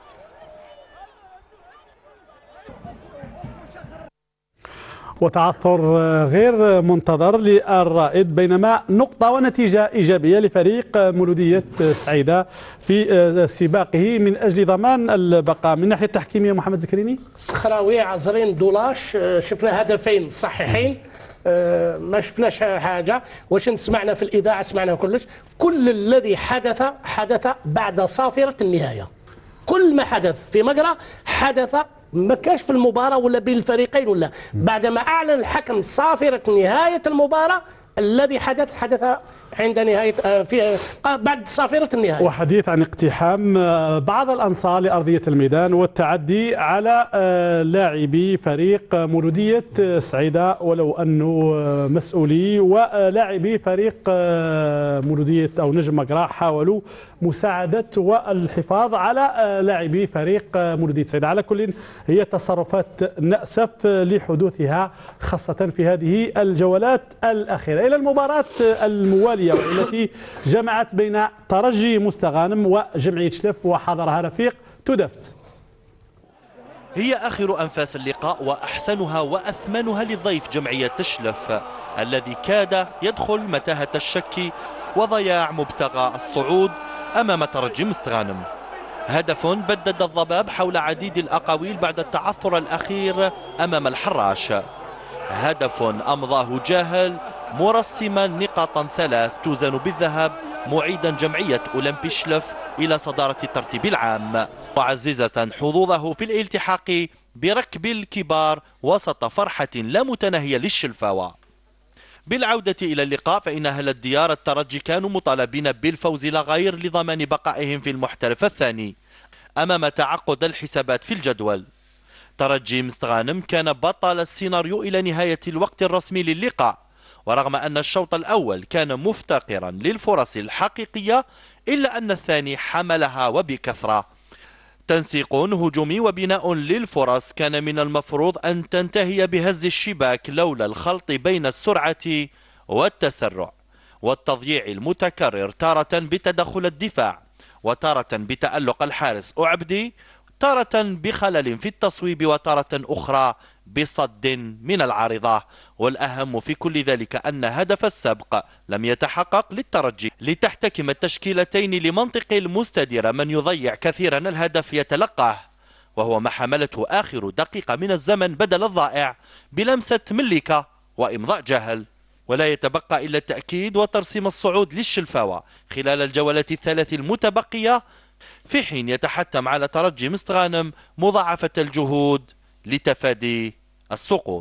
وتعثر غير منتظر للرائد، بينما نقطة ونتيجة إيجابية لفريق مولودية سعيدة في سباقه من أجل ضمان البقاء. من ناحية التحكيمية محمد زكريني، صخراوي عزرين دولاش، شفنا هدفين صحيحين، ما شفناش حاجة. واش سمعنا في الإذاعة سمعنا كلش. كل الذي حدث حدث بعد صافرة النهاية، كل ما حدث في مقرة حدث ما كاش في المباراة ولا بين الفريقين، ولا بعدما أعلن الحكم صافرة نهاية المباراة الذي حدث حدث عند نهاية في بعد صافرة النهاية. وحديث عن اقتحام بعض الأنصار لأرضية الميدان والتعدي على لاعبي فريق مولودية سعيدة، ولو أنه مسؤولي ولاعبي فريق مولودية أو نجم مقرة حاولوا مساعدة والحفاظ على لاعبي فريق مولودية سعيدة. على كل هي تصرفات نأسف لحدوثها خاصة في هذه الجولات الأخيرة. إلى المباراة الموالية والتي جمعت بين ترجي مستغانم وجمعية شلف وحضرها رفيق تودفت. هي آخر أنفاس اللقاء وأحسنها وأثمنها للضيف جمعية شلف الذي كاد يدخل متاهة الشك وضياع مبتغى الصعود أمام ترجي مستغانم. هدف بدد الضباب حول عديد الأقاويل بعد التعثر الأخير أمام الحراش. هدف أمضاه جاهل مرسما نقاطا ثلاث توزن بالذهب، معيدا جمعية أولمبي شلف إلى صدارة الترتيب العام، معززة حظوظه في الالتحاق بركب الكبار وسط فرحة لا متناهية للشلفاوة. بالعودة إلى اللقاء فإن أهل الديار الترجي كانوا مطالبين بالفوز لا غير لضمان بقائهم في المحترف الثاني أمام تعقد الحسابات في الجدول. ترجي مستغانم كان بطل السيناريو إلى نهاية الوقت الرسمي للقاء، ورغم أن الشوط الأول كان مفتقرا للفرص الحقيقية إلا أن الثاني حملها وبكثرة. تنسيق هجومي وبناء للفرص كان من المفروض أن تنتهي بهز الشباك لولا الخلط بين السرعة والتسرع والتضييع المتكرر، تارة بتدخل الدفاع وتارة بتألق الحارس أعبدي، تارة بخلل في التصويب وتارة أخرى بصد من العارضة. والأهم في كل ذلك أن هدف السبق لم يتحقق للترجي لتحتكم التشكيلتين لمنطق المستدير من يضيع كثيرا الهدف يتلقاه، وهو ما حملته آخر دقيقة من الزمن بدل الضائع بلمسة ملكة وإمضاء جهل. ولا يتبقى إلا التأكيد وترسيم الصعود للشلفاوة خلال الجولات الثلاث المتبقية، في حين يتحتم على ترجي مستغانم مضاعفة الجهود لتفادي السقوط.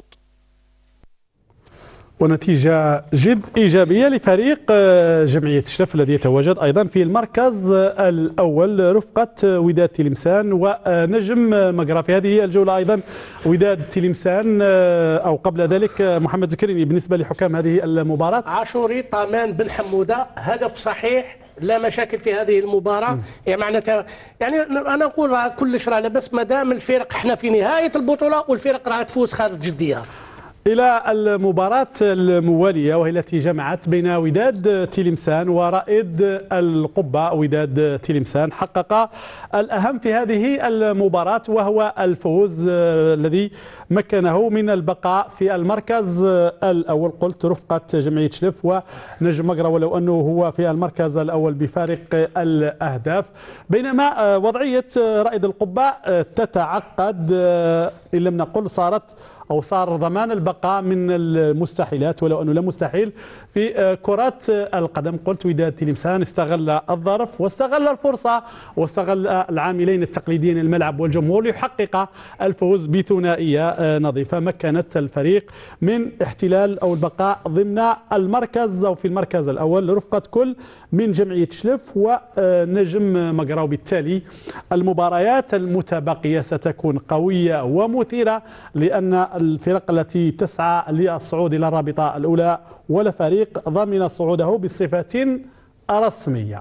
ونتيجة جد إيجابية لفريق جمعية شلف الذي يتواجد أيضا في المركز الأول رفقة وداد تلمسان ونجم مقرة. في هذه الجولة أيضا وداد تلمسان أو قبل ذلك محمد زكريني بالنسبة لحكام هذه المباراة. عاشوري طامان بن حمودة هدف صحيح، لا مشاكل في هذه المباراة. يعني معناتها يعني أنا أقول كلش راه لاباس ما دام الفرق احنا في نهاية البطولة والفرق راح تفوز خارج الديار. إلى المباراة الموالية وهي التي جمعت بين وداد تلمسان ورائد القبة. وداد تلمسان حقق الأهم في هذه المباراة وهو الفوز الذي مكنه من البقاء في المركز الأول. قلت رفقة جمعية شلف ونجم مقرة ولو أنه هو في المركز الأول بفارق الأهداف، بينما وضعية رائد القبة تتعقد إن لم نقل صارت أو صار ضمان البقاء من المستحيلات ولو أنه لا مستحيل في كرة القدم. قلت وداد تلمسان استغل الظرف واستغل الفرصة واستغل العاملين التقليديين الملعب والجمهور ليحقق الفوز بثنائية نظيفة مكنت الفريق من احتلال أو البقاء ضمن المركز أو في المركز الأول لرفقة كل من جمعية شلف ونجم مقرة. وبالتالي المباريات المتبقية ستكون قوية ومثيرة لأن الفرق التي تسعى للصعود إلى الرابطة الأولى ولا فريق ضمن صعوده بصفة رسمية.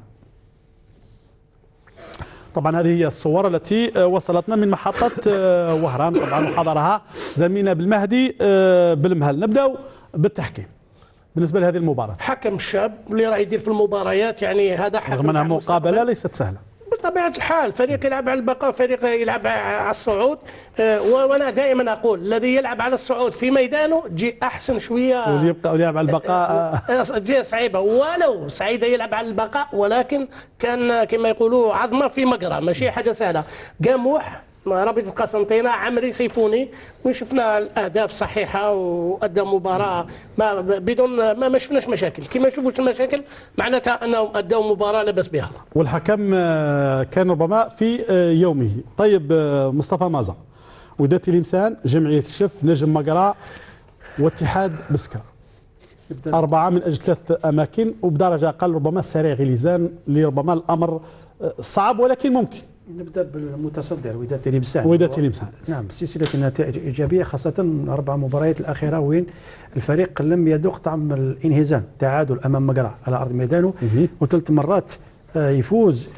طبعا هذه هي الصور التي وصلتنا من محطة وهران، طبعا حضرها زميلنا بالمهدي بالمهل. نبدأ بالتحكيم بالنسبة لهذه المباراة. حكم الشاب اللي راح يدير في المباريات، يعني هذا حكم رغم أنها مقابلة ليست سهلة بطبيعة الحال، فريق يلعب على البقاء وفريق يلعب على الصعود. وانا دائما اقول الذي يلعب على الصعود في ميدانه جي احسن شويه، واللي يبقى يلعب على البقاء جي صعيبه. ولو سعيده يلعب على البقاء ولكن كان كما يقولوا عظمه في مقرة، ماشي حاجه سهله. قاموح رابطة قسنطينة عمري سيفوني وشفنا الاهداف صحيحه وادى مباراه ما بدون ما, ما شفناش مشاكل. كما نشوفوش المشاكل معناتها انهم ادوا مباراه لا باس بها. والحكم كان ربما في يومه. طيب مصطفى مازا، وداد تلمسان، جمعيه الشف، نجم مقرة واتحاد بسكرة، أربعة من أجل ثلاث أماكن وبدرجة أقل ربما سريع غليزان لربما الأمر صعب ولكن ممكن. نبدا بالمتصدر وداد تلمسان. وداد تلمسان نعم، سلسله نتائج ايجابيه خاصه اربع مباريات الاخيره وين الفريق لم يذوق طعم الانهزام. تعادل امام مقرة على ارض ميدانه وثلاث مرات يفوز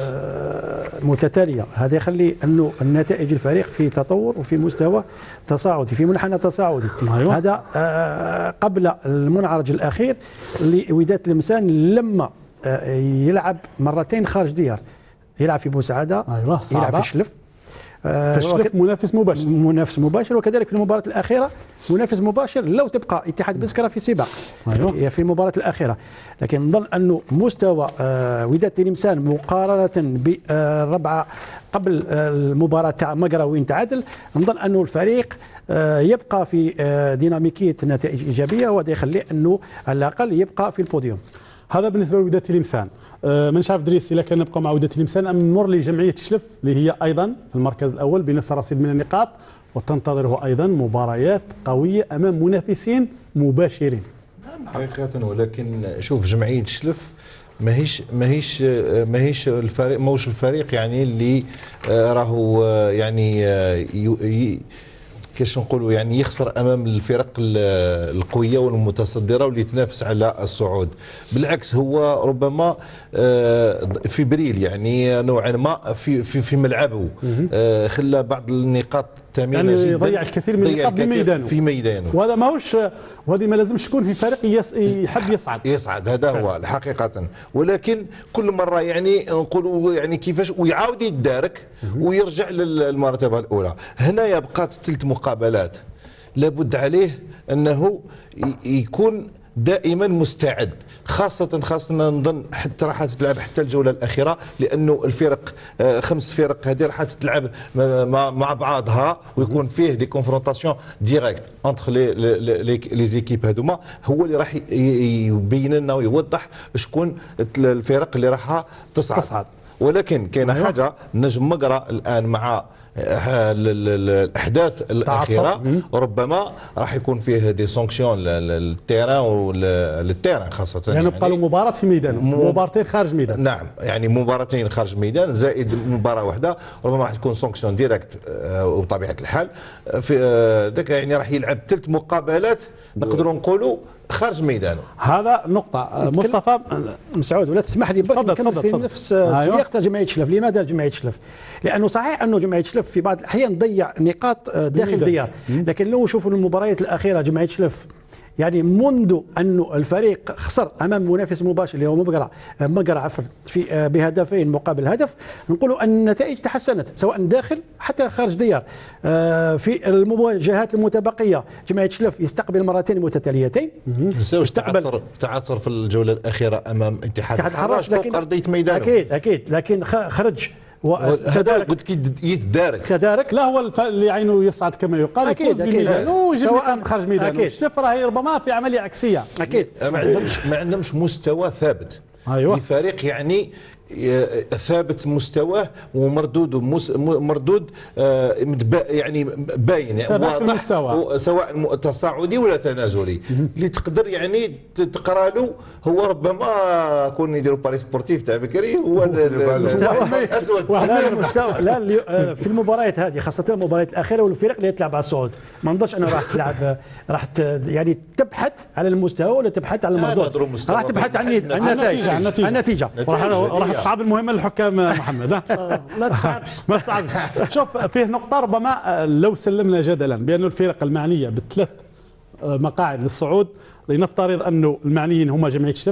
متتاليه. هذا يخلي انه النتائج الفريق في تطور وفي مستوى تصاعدي، في منحنى تصاعدي. أيوة. هذا قبل المنعرج الاخير لوداد تلمسان لما يلعب مرتين خارج ديار، يلعب في بوسعادة، أيوة يلعب في الشلف. في الشلف منافس مباشر منافس مباشر وكذلك في المباراة الأخيرة منافس مباشر لو تبقى اتحاد بسكرة في سباق. أيوة. في المباراة الأخيرة. لكن نظن أنه مستوى وداد تلمسان مقارنة بالربعة قبل المباراة تاع مقرة وين تعادل، نظن أنه الفريق يبقى في ديناميكية نتائج إيجابية وهذا يخليه أنه على الأقل يبقى في البوديوم. هذا بالنسبة لوداد تلمسان. مانيش عارف دريس الا كان نبقى مع وداد تلمسان ام نمر لجمعيه شلف اللي هي ايضا في المركز الاول بنفس الرصيد من النقاط وتنتظره ايضا مباريات قويه امام منافسين مباشرين. حقيقه ولكن شوف جمعيه شلف ماهيش ماهيش ماهيش الفريق ماهوش الفريق يعني اللي راهو يعني كيش نقولوا يعني يخسر امام الفرق القويه والمتصدره واللي تنافس على الصعود. بالعكس هو ربما فبريل يعني نوعا ما في في في ملعبه خلى بعض النقاط ثمينه يعني جدا، ضيع الكثير من النقاط بميدانه في ميدانه، وهذا ماهوش وهذه ما لازمش تكون في فريق يس يحب يصعد يصعد هذا هو حقيقه. ولكن كل مره يعني نقولوا يعني كيفاش ويعاود يتدارك ويرجع للمرتبه الاولى. هنا يبقى ثلاث مقابلات لابد عليه انه يكون دائما مستعد، خاصة خاصة نظن حتى راح تلعب حتى الجولة الأخيرة، لأنه الفرق خمس فرق هذه راح تلعب مع بعضها ويكون فيه دي كونفرونتاسيون ديريكت انتر لي لي زيكيب هذوما. هو اللي راح يبين لنا ويوضح شكون الفرق اللي راح تصعد. تصعد. ولكن كاينه حاجة نجم مقرة الآن مع الاحداث الاخيره ربما راح يكون فيه دي سانكسيون للتيران وللتيران خاصه يعني, يعني بقى له مباراه في ميدان مباراتين خارج ميدان. نعم يعني مباراتين خارج ميدان زائد مباراه واحده ربما راح تكون سانكسيون ديريكت وبطبيعه الحال في ذاك يعني راح يلعب ثلاث مقابلات نقدروا نقولوا خارج ميدانه. هذا نقطة. مصطفى مسعود ولا تسمح لي تفضل نكمل في تفضل. نفس سياق جمعية شلف. لماذا جمعية شلف؟ لأنه صحيح أنه جمعية شلف في بعض الأحيان ضيع نقاط داخل ديار، لكن لو شوفوا المباريات الأخيرة جمعية شلف يعني منذ أنه الفريق خسر أمام منافس مباشر اللي هو مقرع مقرع عفوا في بهدفين مقابل هدف، نقولوا أن النتائج تحسنت سواء داخل حتى خارج ديار. في المواجهات المتبقية جمعية شلف يستقبل مرتين متتاليتين. استقبل تعثر في الجولة الأخيرة أمام اتحاد الحراش فوق أرضية ميدانه. أكيد أكيد لكن خرج هذا قلت لك يتدارك تدارك. لا هو اللي عينه يصعد كما يقال اكيد اكيد سواء خارج ميدانه. الشلف راهي ربما في عمليه عكسيه. اكيد ما عندهمش ما عندهمش مستوى ثابت. ايوه لفريق يعني ثابت مستواه ومردود مردود يعني باين يعني واضح سواء تصاعدي ولا تنازلي اللي تقدر يعني تقرا له. هو ربما كون يديروا باري سبورتيف تاع بكري هو المستوى الاسود. لا المستوى لا في المباريات هذه خاصه المباريات الاخيره والفرق اللي تلعب على الصعود ما نظنش انه راح تلعب راح يعني تبحث على المستوى ولا تبحث على المردود، راح تبحث عن النتائج النتيجه. راح تصعب المهمه للحكام محمد. ما تصعبش ما تصعبش. شوف فيه نقطه ربما لو سلمنا جدلا بان الفرق المعنيه بثلاث مقاعد للصعود، لنفترض انه المعنيين هم جمعيه شلف،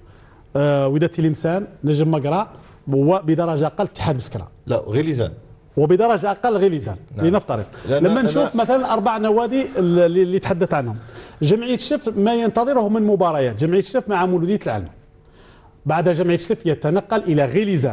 وداد تلمسان، نجم مقرع، وبدرجه اقل اتحاد بسكره. لا غليزان. وبدرجه اقل غليزان. نعم. لنفترض لما نشوف مثلا اربع نوادي اللي تحدث عنهم، جمعيه شلف ما ينتظره من مباريات، جمعيه شلف مع مولوديه العلم. بعد جمعيه شلف يتنقل الى غليزان.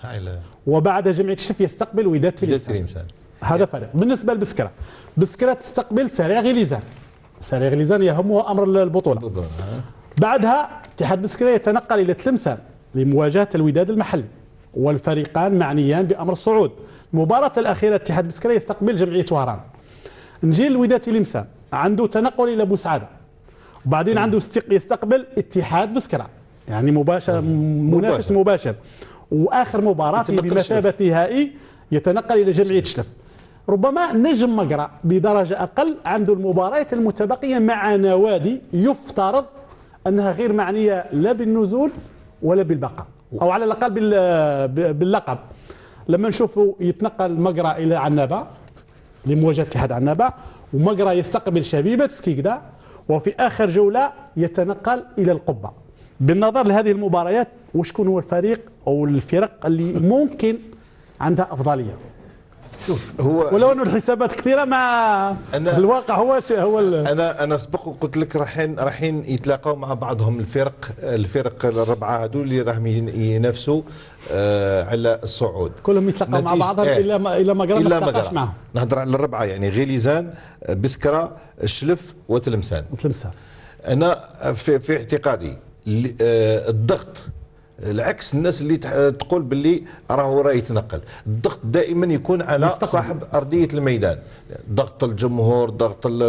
وبعد جمعيه شلف يستقبل وداد تلمسان. هذا فرق. بالنسبه لبسكره، بسكره تستقبل سريع غليزان. سريع غليزان يهمه امر البطوله. بعدها اتحاد بسكره يتنقل الى تلمسان لمواجهه الوداد المحلي، والفريقان معنيان بامر الصعود. المباراه الاخيره اتحاد بسكره يستقبل جمعيه وهران. نجي لوداد تلمسان عنده تنقل الى بوسعاده، وبعدين عنده يستقبل اتحاد بسكره يعني مباشر منافس مباشر. واخر مباراه بمثابه نهائي يتنقل الى جمعيه شلف. ربما نجم مقرع بدرجه اقل عنده المباريات المتبقيه مع نوادي يفترض انها غير معنيه لا بالنزول ولا بالبقاء، او على الاقل باللقب. لما نشوفوا يتنقل مقرع الى عنابه لمواجهه اتحاد عنابه، ومقرع يستقبل شبيبه سكيكدا، وفي اخر جوله يتنقل الى القبه. بالنظر لهذه المباريات وشكون هو الفريق او الفرق اللي ممكن عندها افضليه؟ شوف هو ولو انه الحسابات كثيره مع الواقع هو هو انا انا سبق وقلت لك رايحين رايحين يتلاقوا مع بعضهم الفرق الفرق الربعه هذول اللي راهم ينافسوا آه على الصعود. كلهم يتلاقوا مع بعضهم آه الا ما الا ما تلاقاش معهم. نهضر على الربعه يعني غليزان، بسكره، الشلف وتلمسان. وتلمسان انا في, في اعتقادي الضغط العكس الناس اللي تقول باللي راهو راه يتنقل. الضغط دائما يكون على مستقبل. صاحب ارضيه الميدان، ضغط الجمهور، ضغط ال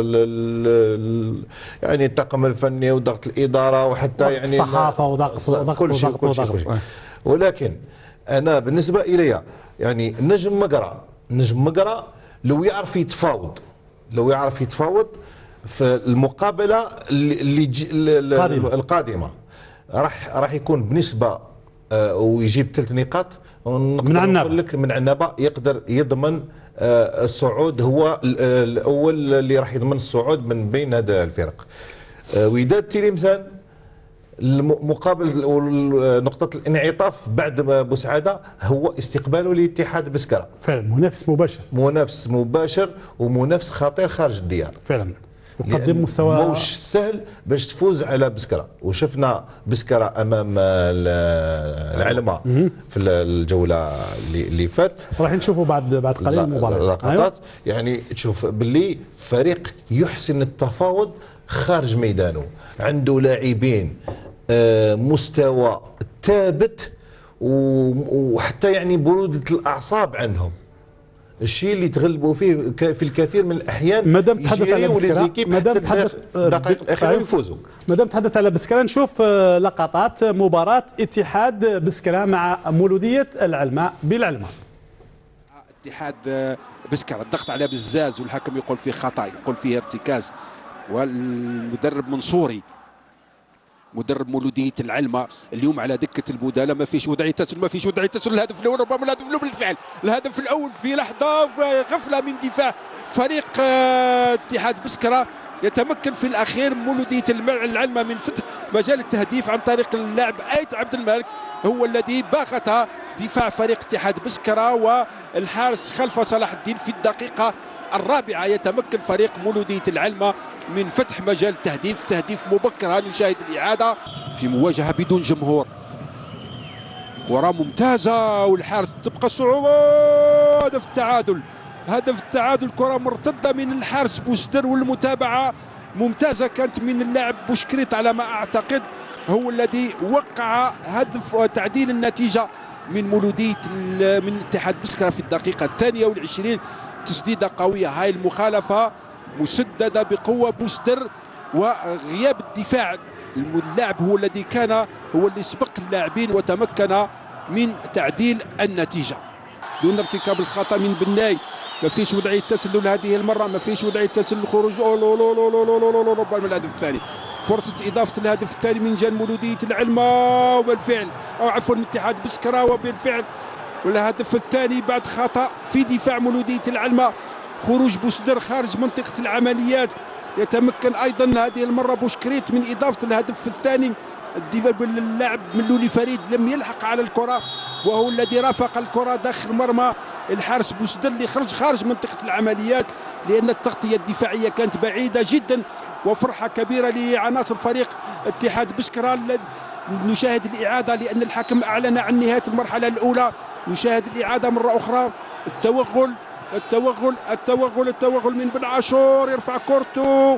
ال يعني الطاقم الفني ودضغط الاداره وحتى يعني الصحافه وضغط وضغط كل شيء كل شيء. ولكن انا بالنسبه الي يعني نجم مقرا نجم مقرا لو يعرف يتفاوض لو يعرف يتفاوض في المقابله اللي القادمه, القادمة. راح راح يكون بنسبه آه ويجيب ثلاث نقاط من عنابه نقول لك من عنابه يقدر يضمن آه الصعود، هو الاول اللي راح يضمن الصعود من بين هذه الفرق. آه وداد تلمسان مقابل نقطة الانعطاف بعد بوسعادة هو استقباله لاتحاد بسكرة. فعلا منافس مباشر منافس مباشر ومنافس خطير خارج الديار. فعلا يقدم مستوى موش سهل باش تفوز على بسكرة، وشفنا بسكرة امام العلمة في الجولة اللي فات. راح نشوفوا بعد بعد قليل المباراة لقطات. يعني تشوف باللي فريق يحسن التفاوض خارج ميدانه، عنده لاعبين مستوى ثابت وحتى يعني برودة الأعصاب عندهم، الشيء اللي تغلبوا فيه في الكثير من الأحيان. مادام تحدث على بسكرة، مادام تحدث الدقائق الأخيرة يفوزوا. مادام تحدث على بسكرة، نشوف لقطات مباراة اتحاد بسكرة مع مولودية العلماء بالعلمة. اتحاد بسكرة الضغط على بزاز والحكم يقول فيه خطأ، يقول فيه ارتكاز، والمدرب منصوري مدرب مولودية العلمة اليوم على دكة البدلاء. ما فيش وضعية تسلل، ما فيش وضعية تسلل. الهدف الأول ربما الهدف الأول بالفعل، الهدف الأول في لحظة غفلة من دفاع فريق اتحاد بسكرة. يتمكن في الأخير مولودية العلمة من فتح مجال التهديف عن طريق اللاعب آيت عبد الملك، هو الذي باغت دفاع فريق اتحاد بسكرة والحارس خلف صلاح الدين. في الدقيقة الرابعة يتمكن فريق مولودية العلمة من فتح مجال التهديف، تهديف مبكر. نشاهد الإعادة في مواجهة بدون جمهور، كرة ممتازة والحارس تبقى الصعوبة. هدف التعادل، هدف التعادل، كرة مرتدة من الحارس بوسدر، والمتابعة ممتازة كانت من اللاعب بوشكريت على ما أعتقد، هو الذي وقع هدف تعديل النتيجة من مولودية من اتحاد بسكرة في الدقيقة الثانية والعشرين. تسديدة قوية، هاي المخالفة مسددة بقوة بوسدر، وغياب الدفاع اللاعب هو الذي كان هو اللي سبق اللاعبين وتمكن من تعديل النتيجة دون ارتكاب الخطأ من بناي. ما فيش وضعية تسلل هذه المرة، ما فيش وضعية تسلل خروج ربما الهدف الثاني، فرصة إضافة الهدف الثاني من جانب مولودية العلمة، وبالفعل أو عفوا من اتحاد بسكرة، وبالفعل والهدف الثاني بعد خطأ في دفاع مولودية العلمة، خروج بوسدر خارج منطقة العمليات. يتمكن أيضا هذه المرة بوشكريت من إضافة الهدف الثاني. اللاعب من لولي فريد لم يلحق على الكرة، وهو الذي رافق الكرة داخل مرمى الحارس بوسدر اللي خرج خارج منطقة العمليات، لأن التغطية الدفاعية كانت بعيدة جدا. وفرحة كبيرة لعناصر فريق اتحاد بسكرة. نشاهد الإعادة لأن الحكم أعلن عن نهاية المرحلة الأولى. نشاهد الإعادة مرة أخرى. التوغل التوغل التوغل التوغل من بن عاشور، يرفع كورتو،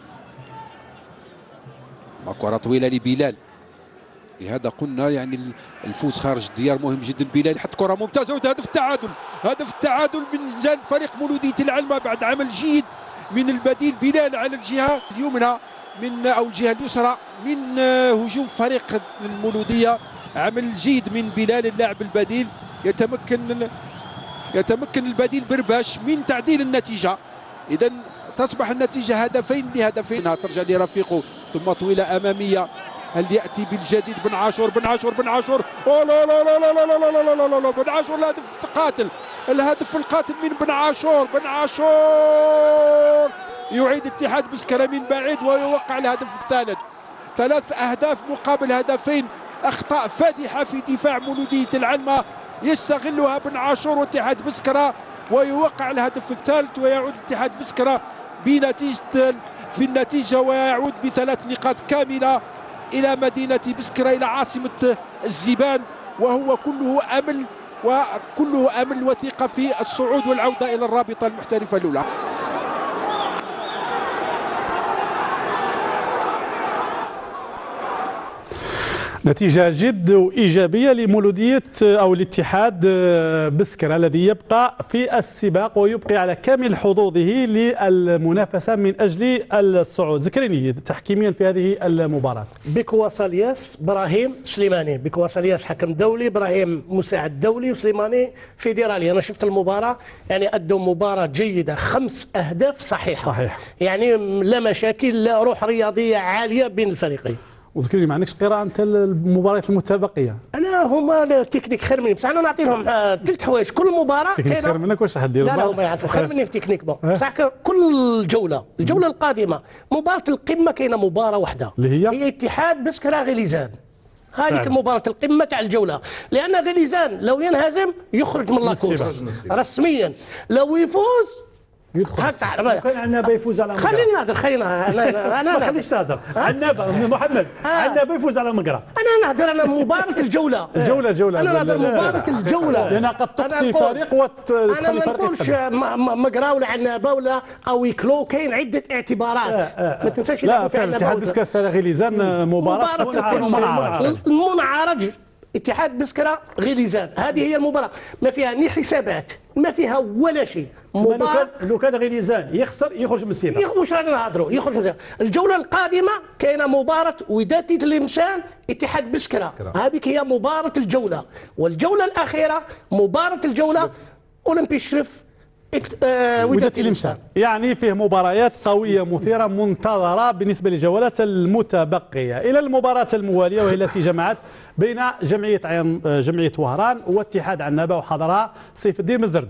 كرة طويلة لبلال. لهذا قلنا يعني الفوز خارج الديار مهم جدا. بلال يحط كرة ممتازة وهدف التعادل، هدف التعادل من جانب فريق مولودية العلمة بعد عمل جيد من البديل بلال على الجهة اليمنى من أو الجهة اليسرى من هجوم فريق المولودية. عمل جيد من بلال اللاعب البديل. يتمكن يتمكن البديل برباش من تعديل النتيجة. إذا تصبح النتيجة هدفين لهدفين. ترجع لرفيقه ثم طويلة أمامية. هل يأتي بالجديد بن عاشور بن عاشور بن عاشور أوه لا لا لا لا لا لا لا لا لا لا بن عاشور الهدف القاتل، الهدف القاتل من بن عاشور. بن عاشور يعيد اتحاد بسكرة من بعيد ويوقع الهدف الثالث. ثلاث أهداف مقابل هدفين. أخطاء فادحة في دفاع مولودية العلمة يستغلها بن عاشور واتحاد بسكرة ويوقع الهدف الثالث، ويعود اتحاد بسكرة بنتيجة في النتيجة ويعود بثلاث نقاط كاملة إلى مدينة بسكرة، إلى عاصمة الزبان، وهو كله أمل وكله أمل وثيقة في الصعود والعودة إلى الرابطة المحترفة الأولى. نتيجة جد إيجابية لمولودية أو الاتحاد بسكرة الذي يبقى في السباق ويبقي على كامل حظوظه للمنافسة من أجل الصعود. ذكرني تحكيميا في هذه المباراة. بكواس الياس، إبراهيم سليماني. بكواس الياس حكم دولي، إبراهيم مساعد دولي، وسليماني فيدرالي. أنا شفت المباراة يعني أدوا مباراة جيدة، خمس أهداف صحيحة صحيح. يعني لا مشاكل، لا روح رياضية عالية بين الفريقين. وذكرني ما عندكش قراءة انت المباريات المتبقية؟ انا هما التكنيك خير مني، بصح انا نعطي لهم ثلاث حوايج كل مباراة. تكنيك خير منك واش حدير؟ لا لا هما يعرفوا خير مني في تكنيك بون، بصح كل جولة، الجولة القادمة مباراة القمة كاينة مباراة واحدة اللي هي هي اتحاد بسكرة غليزان. هذيك مباراة القمة تاع الجولة، لأن غليزان لو ينهزم يخرج من لاكوس رسميا، لو يفوز هكا. كان عنابه يفوز على مقرة. خلينا نهضر خلينا انا انا ما خليش تهضر. عنابه محمد عنابه يفوز على مقرة. انا نهضر انا مباراة الجولة الجولة الجولة انا نهضر مباراة الجولة، لأن قد تقصي فريق وتخلي فريق. انا ما نقولش مقرة ولا عنابه ولا او يكلو، كاين عدة اعتبارات ما تنساش. لا فعلا اتحاد بسكرة سلا غليزان مباراة المنعرج اتحاد بسكرة غليزان، هذه هي المباراة ما فيها ني حسابات، ما فيها ولا شيء. مباراة لو كان غليزان يخسر يخرج من السباق. واش رانا نهضروا؟ يخرج من الجولة القادمة كاينة مباراة وداد تلمسان اتحاد بسكرة، هذيك هي مباراة الجولة. والجولة الأخيرة مباراة الجولة أولمبي شرف آه وداد تلمسان. يعني فيه مباريات قوية مثيرة منتظرة بالنسبة للجولات المتبقية. إلى المباراة الموالية وهي التي جمعت بين جمعية عين جمعية وهران واتحاد عنابة وحضرها سيف الدين مزردة.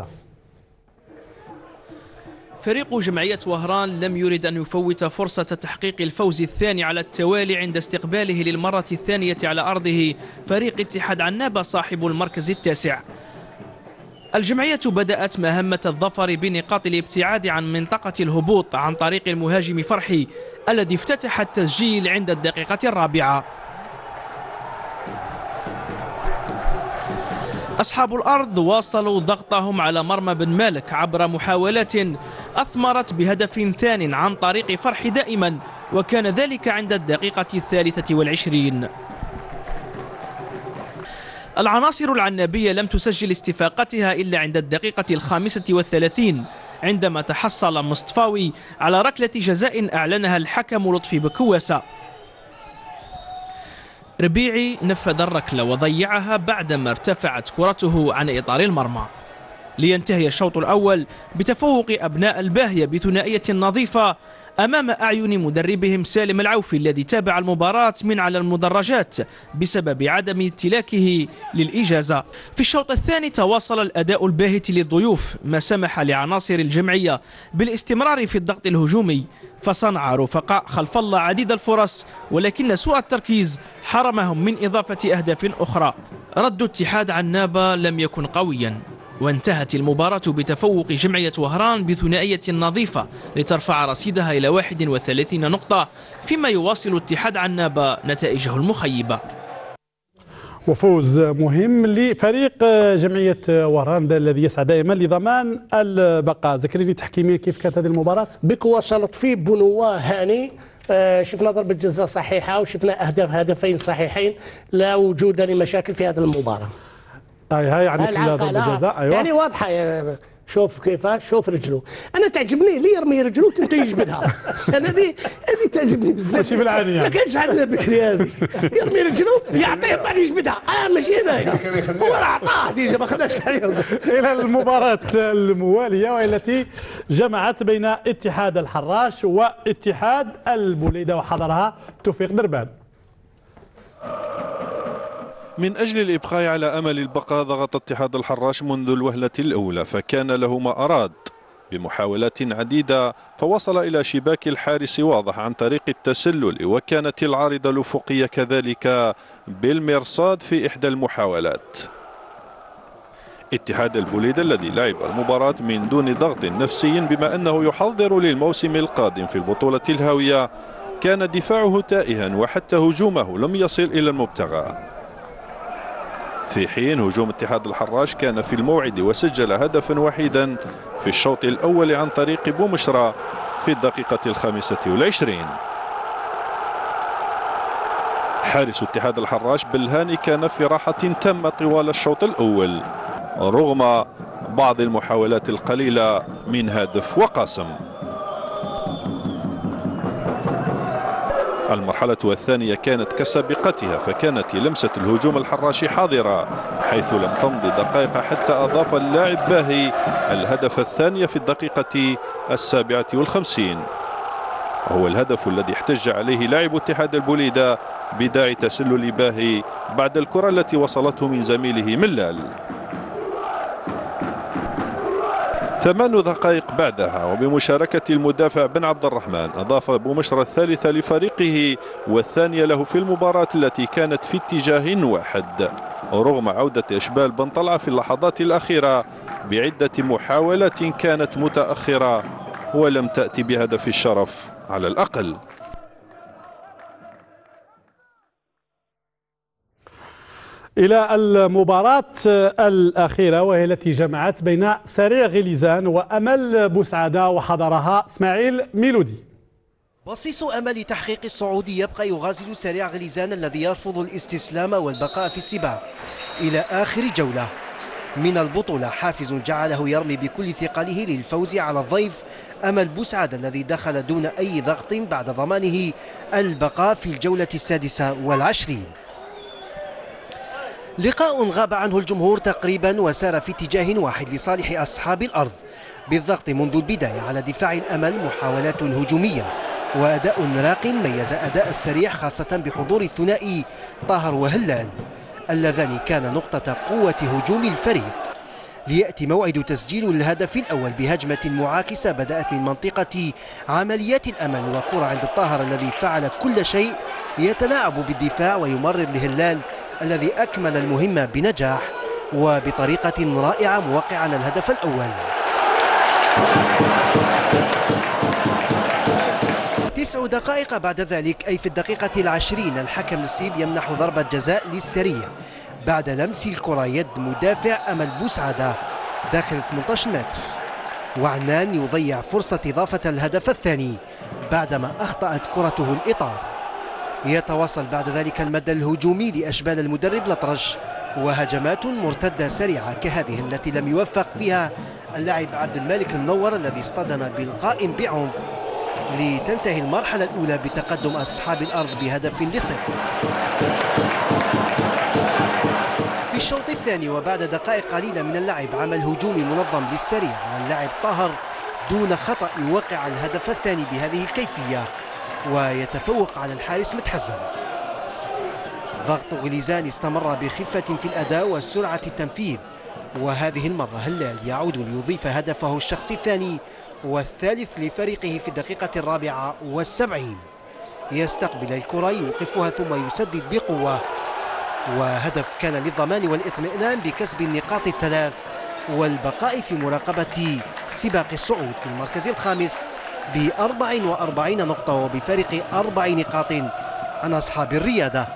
فريق جمعية وهران لم يرد أن يفوت فرصة تحقيق الفوز الثاني على التوالي عند استقباله للمرة الثانية على أرضه فريق اتحاد عنابة صاحب المركز التاسع. الجمعية بدأت مهمة الظفر بنقاط الابتعاد عن منطقة الهبوط عن طريق المهاجم فرحي الذي افتتح التسجيل عند الدقيقة الرابعة. أصحاب الأرض واصلوا ضغطهم على مرمى بن مالك عبر محاولات أثمرت بهدف ثان عن طريق فرح دائما، وكان ذلك عند الدقيقة الثالثة والعشرين. العناصر العنابية لم تسجل استفاقتها إلا عند الدقيقة الخامسة والثلاثين عندما تحصل مصطفاوي على ركلة جزاء أعلنها الحكم لطفي بكواسة. ربيعي نفذ الركلة وضيعها بعدما ارتفعت كرته عن إطار المرمى. لينتهي الشوط الأول بتفوق أبناء الباهية بثنائية نظيفة أمام أعين مدربهم سالم العوفي الذي تابع المباراة من على المدرجات بسبب عدم امتلاكه للإجازة. في الشوط الثاني تواصل الأداء الباهت للضيوف ما سمح لعناصر الجمعية بالاستمرار في الضغط الهجومي، فصنع رفقاء خلف الله عديد الفرص، ولكن سوء التركيز حرمهم من إضافة أهداف أخرى. رد اتحاد عنابة لم يكن قويا، وانتهت المباراة بتفوق جمعية وهران بثنائية نظيفة لترفع رصيدها إلى واحد وثلاثين نقطة، فيما يواصل اتحاد عنابة نتائجه المخيبة. وفوز مهم لفريق جمعية وهران الذي يسعى دائما لضمان البقاء. ذكرني تحكيميا كيف كانت هذه المباراة؟ بك وصلت في بنوة هاني، آه شفنا ضربة جزاء صحيحة وشفنا أهداف هدفين صحيحين، لا وجود لمشاكل في هذه المباراة. هاي هاي عندك ضربة جزاء. أيوة. يعني واضحة يعني شوف كيفاش، شوف رجله، انا تعجبني اللي يرمي رجله انت يجبدها، انا هذه هذه تعجبني بزاف. ماشي بالعاني يعني. ما كانش عندنا بكري هذه، يرمي رجله يعطيه بعد يجبدها، اه ماشي هنايا هو راه عطاه ديجا ما خداش عليه. الى المباراة الموالية والتي جمعت بين اتحاد الحراش واتحاد البوليدة وحضرها توفيق دربان. من أجل الإبقاء على أمل البقاء ضغط اتحاد الحراش منذ الوهلة الأولى، فكان له ما أراد بمحاولات عديدة، فوصل إلى شباك الحارس واضح عن طريق التسلل، وكانت العارضة الأفقية كذلك بالمرصاد في إحدى المحاولات. اتحاد البوليدة الذي لعب المباراة من دون ضغط نفسي بما أنه يحضر للموسم القادم في البطولة الهاوية، كان دفاعه تائها وحتى هجومه لم يصل إلى المبتغى، في حين هجوم اتحاد الحراش كان في الموعد وسجل هدفا وحيدا في الشوط الأول عن طريق حارس اتحاد الحراش بالهاني كان في راحة تامة طوال الشوط الأول رغم بعض المحاولات القليلة من هدف وقاسم. المرحلة الثانية كانت كسابقتها، فكانت لمسة الهجوم الحراشي حاضرة حيث لم تمض دقائق حتى أضاف اللاعب باهي الهدف الثاني في الدقيقة السابعة والخمسين، هو الهدف الذي احتج عليه لاعب اتحاد البوليدة بداعي تسلل باهي بعد الكرة التي وصلته من زميله ملال. ثمان دقائق بعدها وبمشاركة المدافع بن عبد الرحمن أضاف بومشرة الثالثة لفريقه والثانية له في المباراة التي كانت في اتجاه واحد رغم عودة إشبال بن طلعة في اللحظات الأخيرة بعدة محاولات كانت متأخرة ولم تأتي بهدف الشرف على الأقل. إلى المباراة الأخيرة وهي التي جمعت بين سريع غليزان وأمل بوسعادة وحضرها إسماعيل ميلودي. بصيص أمل تحقيق الصعود يبقى يغازل سريع غليزان الذي يرفض الاستسلام والبقاء في السباق إلى آخر جولة من البطولة، حافز جعله يرمي بكل ثقله للفوز على الضيف أمل بوسعادة الذي دخل دون أي ضغط بعد ضمانه البقاء في الجولة السادسة والعشرين. لقاء غاب عنه الجمهور تقريبا وسار في اتجاه واحد لصالح أصحاب الأرض بالضغط منذ البداية على دفاع الأمل، محاولات هجومية وأداء راق ميز أداء السريع خاصة بحضور الثنائي طاهر وهلال اللذان كان نقطة قوة هجوم الفريق. ليأتي موعد تسجيل الهدف الأول بهجمة معاكسة بدأت من منطقة عمليات الأمل وكرة عند الطاهر الذي فعل كل شيء يتلاعب بالدفاع ويمرر لهلال الذي أكمل المهمة بنجاح وبطريقة رائعة موقعا الهدف الأول. تسع دقائق بعد ذلك أي في الدقيقة العشرين الحكم نسيب يمنح ضربة جزاء للسريع بعد لمس الكرة يد مدافع أمل بوسعادة داخل ثمانية عشر متر، وعنان يضيع فرصة إضافة الهدف الثاني بعدما أخطأت كرته الإطار. يتواصل بعد ذلك المدى الهجومي لأشبال المدرب الأطرش وهجمات مرتدة سريعة كهذه التي لم يوفق فيها اللاعب عبد الملك المنور الذي اصطدم بالقائم بعنف لتنتهي المرحلة الأولى بتقدم أصحاب الأرض بهدف لصفر. في الشوط الثاني وبعد دقائق قليلة من اللعب عمل هجومي منظم للسريع واللاعب طاهر دون خطأ يوقع الهدف الثاني بهذه الكيفية ويتفوق على الحارس متحزم. ضغط غليزان استمر بخفة في الأداء وسرعة التنفيذ، وهذه المرة هلال يعود ليضيف هدفه الشخصي الثاني والثالث لفريقه في الدقيقة الرابعة والسبعين. يستقبل الكرة يوقفها ثم يسدد بقوة، وهدف كان للضمان والاطمئنان بكسب النقاط الثلاث والبقاء في مراقبة سباق الصعود في المركز الخامس بأربع وأربعين نقطة وبفارق أربع نقاط عن أصحاب الريادة.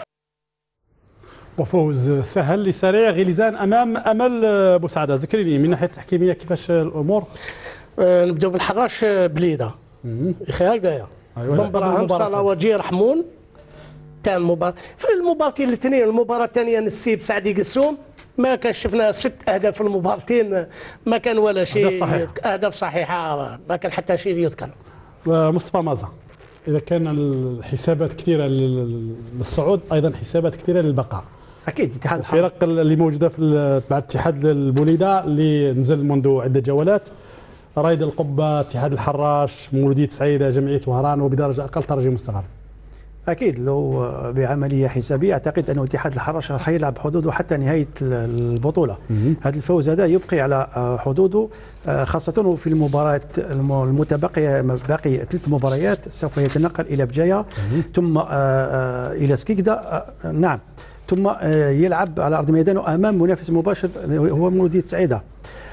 وفوز سهل لسريع غليزان أمام أمل بوسعادة. ذكرني من ناحية التحكيمية كيفاش الأمور؟ أه نبداو بالحراش بليده اخي هكذايا. أيوة. مباراة صلاوجي رحمون تاع المباراة. في المباراتين الاثنين المباراة الثانية نسيب سعدي قسوم ما كان شفنا ست اهداف في المباراتين، ما كان ولا شيء اهداف صحيحه, أهداف صحيحة. ما كان حتى شيء يذكر. مصطفى مازا، اذا كان الحسابات كثيره للصعود ايضا حسابات كثيره للبقاء. اكيد اتحاد الفرق اللي موجوده في مع اتحاد البوليده اللي نزل منذ عده جولات، رايد القبه، اتحاد الحراش، مولوديه سعيده، جمعيه وهران، وبدرجه اقل ترجي مستقر. اكيد لو بعمليه حسابيه اعتقد انه اتحاد الحراش راح يلعب حدوده حتى نهايه البطوله. هذا الفوز هذا يبقي على حدوده، خاصه في المباريات المتبقيه، باقي ثلاث مباريات سوف يتنقل الى بجايه ثم الى سكيكدا، نعم، ثم يلعب على ارض ميدانه امام منافس مباشر هو مولوديه سعيده.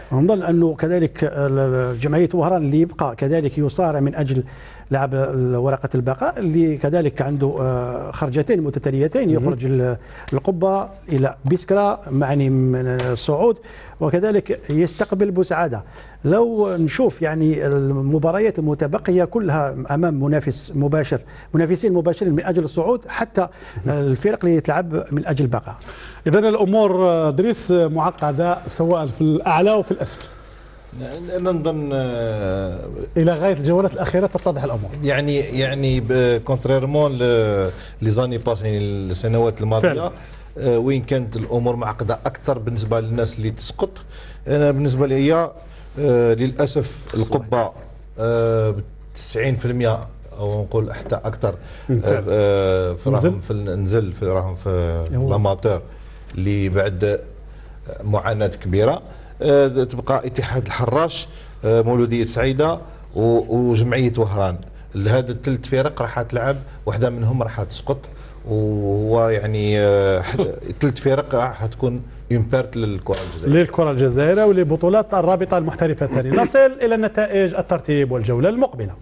ونظن انه كذلك جمعيه وهران اللي يبقى كذلك يصارع من اجل لعب ورقه البقاء، اللي كذلك عنده خرجتين متتاليتين، يخرج القبه الى بسكرة معني من الصعود، وكذلك يستقبل بوسعاده. لو نشوف يعني المباريات المتبقيه كلها امام منافس مباشر، منافسين مباشرين من اجل الصعود، حتى الفرق اللي تلعب من اجل البقاء. اذا الامور دريس معقده سواء في الاعلى وفي الاسفل. انا نظن الى غايه الجولات الاخيره تتضح الامور. يعني يعني كونتريرمون لي زاني باسين السنوات الماضيه وين كانت الامور معقده اكثر بالنسبه للناس اللي تسقط. انا بالنسبه لي هي للاسف القبه تسعين بالمئة او نقول حتى اكثر في راهم في النزل في راهم في الاماتور اللي بعد معاناه كبيره. تبقى اتحاد الحراش، مولوديه سعيده وجمعيه وهران. هذا الثلاث فرق راح تلعب، واحده منهم راح تسقط، وهو يعني ثلاث فرق راح تكون امبارت للكره الجزائريه للكره الجزائريه ولبطولات الرابطه المحترفه الثانيه. نصل الى نتائج الترتيب والجوله المقبله.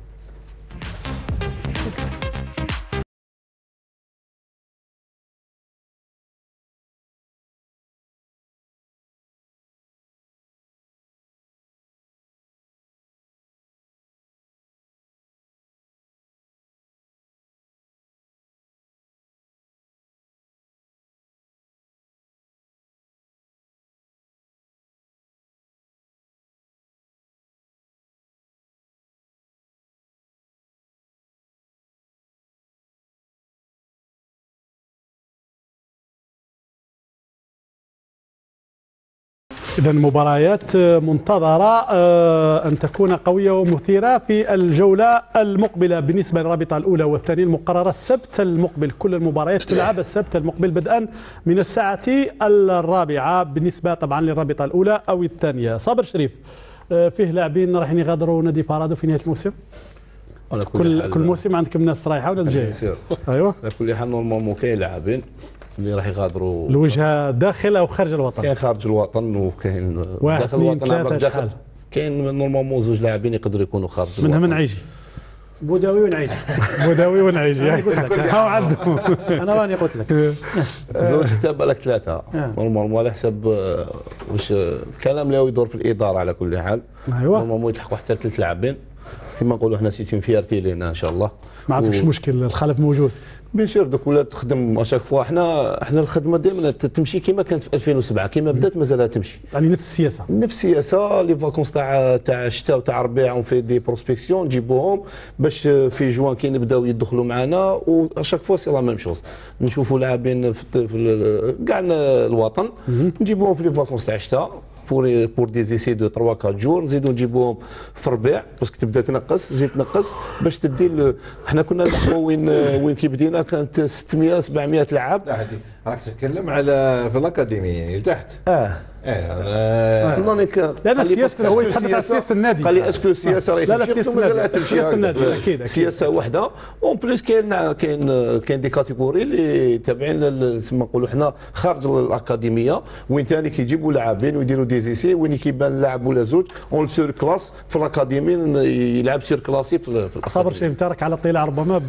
إذا مباريات منتظرة أن تكون قوية ومثيرة في الجولة المقبلة. بالنسبة للرابطة الأولى والثانية المقررة السبت المقبل، كل المباريات تلعب السبت المقبل بدءا من الساعة الرابعة بالنسبة طبعا للرابطة الأولى أو الثانية. صابر شريف، فيه لاعبين رايحين يغادروا نادي بارادو في نهاية الموسم؟ كل كل موسم عندكم ناس رايحة وناس جاية. ايوه على كل حال نورمالمون كاين لاعبين اللي راح يغادروا الوجهه داخل او خارج الوطن. كاين خارج الوطن وكاين داخل الوطن. عمرك داخل كاين نورمالمون زوج لاعبين يقدروا يكونوا خارج الوطن. منها منعيجي بوداوي ونعيجي بوداوي ونعيجي انا قلت لك هاو عندهم انا راني قلت لك زوج حتى بالك ثلاثه نورمالمون على حسب واش الكلام اللي هو يدور في الاداره. على كل حال ايوا نورمالمون يتلحقوا حتى ثلاث لاعبين كما نقولوا حنا سيتين فيارتي لينا ان شاء الله. ما عندكش مشكل، الخلف موجود بيان سور. دوك ولا تخدم اشاك فوا. حنا حنا الخدمه دائما تمشي كما كانت في ألفين وسبعة، كما بدات مازالها تمشي. يعني نفس السياسه نفس السياسه. لي فاكونس تاع تاع الشتاء وتاع الربيع اون في دي بروسبكسيون نجيبوهم باش في جوان كي نبداو يدخلوا معنا، واشاك فوا سي لا ميم شوز. نشوفوا لاعبين في كاع الوطن نجيبوهم في لي فاكونس تاع الشتاء بور بور دي زيسي دو ثلاثة أربعة جور، نزيدو نجيبوهم في الربيع باسكو تبدا تنقص، تزيد تنقص باش تدي. حنا كنا نلحقوا وين وين كي بدينا كانت ستمئة سبعمئة لاعب. راك تتكلم على في الاكاديمي لتحت. اه اه نونيك لان السياسه هو يتحدث على سياسه النادي. قال لي اسكو السياسه راهي لا لا سياسه النادي اكيد سياسه وحده. اون بليس كاين كاين كاين دي كاتيجوري اللي تابعين كما نقولوا حنا خارج الاكاديميه، وين ثاني كيجيبوا لاعبين ويديروا دي زيسي وين كيبان لاعب ولا زوج اون سور كلاس في الاكاديمي يلعب سير كلاسي في الاكاديمي. صابر شريف تارك على اطلاع ربما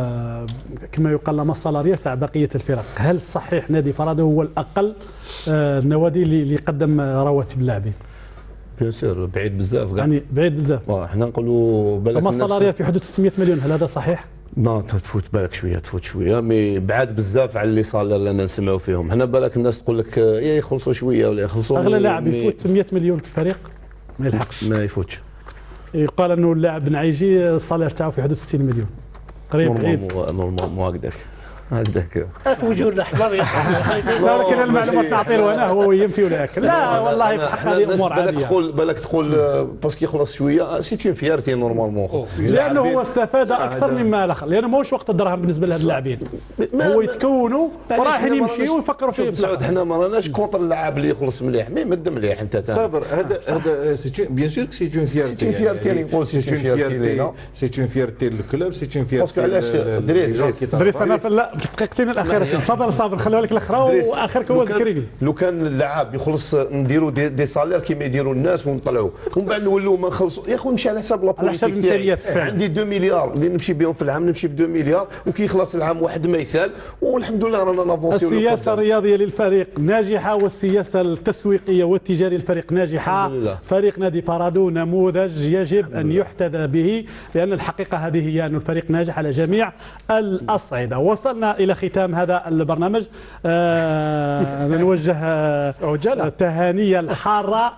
كما يقال لما الصالاريه تاع بقيه الفرق. هل صحيح نادي بارادو هو الاقل النوادي اللي يقدم رواتب اللاعبين؟ بيان سور بعيد بزاف كاع. يعني بعيد بزاف. حنا نقولوا بالك اما الصالاريه في حدود ستمئة مليون، هل هذا صحيح؟ لا تفوت بالك شويه تفوت شويه مي بعاد بزاف على اللي صار لنا نسمعوا فيهم. هنا بالك الناس تقول لك يا يخلصوا شويه ولا يخلصوا. اغلى لاعب يفوت مئة مليون في الفريق ما يلحقش. ما يفوتش. يقال انه اللاعب بنعيجي الصالير تاعو في حدود ستين مليون. قريب بعيد. نورمال مو هكذاك هكذاك وجودنا احمر يا صاحبي. لكن المعلومات نعطيه انا هو ينفي ولا ياكل. لا والله في حق هذه امور عاديه. بالك تقول بالك تقول باسكو يخلص شويه سي تون فيارتي نورمالمون. لانه هو استفاد اكثر مما الاخر، لانه ماهوش وقت الدراهم بالنسبه لهاد اللاعبين. هو يتكونوا ورايحين يمشيوا ويفكروا فيه. سعود حنا ما راناش كونتر اللاعب اللي يخلص مليح، مي مد مليح انت صابر. هذا هذا سي بيان سور سي تون فيارتي. سي فيارتي اللي نقول سي فيارتي سي تون فيارتي للكلوب، سي تون فيارتي باسكو علاش دريس دريس انا لا دقيقتين الاخيره تفضل صابر خليها لك الاخرى واخرك هو ذكريني. لو كان اللعاب يخلص نديروا دي, دي سالير كيما يديروا الناس ونطلعوا ومن بعد نولوا ما نخلصوا يا اخو نمشي على حساب لابوليتيك تاعي. عندي اثنين مليار اللي نمشي بهم في العام نمشي ب اثنين مليار وكي يخلص العام واحد ما يسال والحمد لله رانا نافونسيو. السياسه الرياضيه للفريق ناجحه والسياسه التسويقيه والتجاريه للفريق ناجحه. فريق نادي بارادو نموذج يجب ان يحتذى به لان الحقيقه هذه هي ان الفريق ناجح على جميع الاصعده. وصلنا الى ختام هذا البرنامج. آه نوجه آه تهانيه الحاره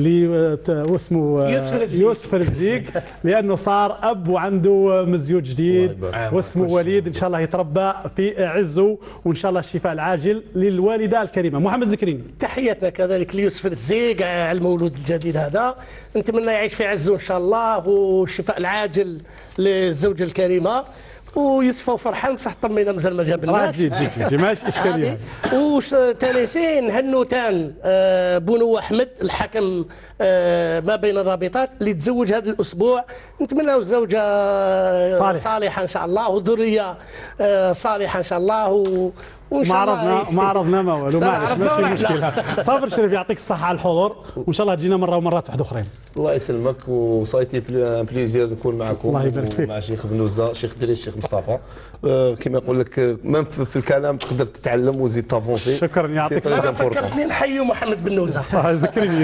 واسمه يوسف الزيق لانه صار اب وعنده مزيود جديد واسمه وليد، ان شاء الله يتربى في عزه وان شاء الله الشفاء العاجل للوالده الكريمه. محمد زكريني تحياتنا كذلك ليوسف الزيق على المولود الجديد هذا، نتمنى يعيش في عزه ان شاء الله والشفاء العاجل للزوجه الكريمه ويوسف وفرحان بصح طمينا مازال ما جابلناش. جي جي جي ماشي اشكاليه. وش ثاني شيء نهنوا تان بونو احمد الحكم ما بين الرابطات اللي تزوج هذا الاسبوع، نتمنى زوجه صالح. صالحه ان شاء الله وذريه صالحه ان شاء الله و ما عرضنا ما عرضنا ما والو معلش ماشي مشكله. صابر شريف يعطيك الصحه على الحضور وان شاء الله تجينا مره ومرات واحد اخرين. الله يسلمك وصايتي بليزير نكون معكم. الله يبارك فيك. ومع شيخ بنوزه شيخ دريس شيخ مصطفى أه كما يقول لك مام في الكلام تقدر تتعلم وزيد تافونسي. شكرا يعطيك الصحه. فكرتني نحيي محمد بنوزه. ذكرني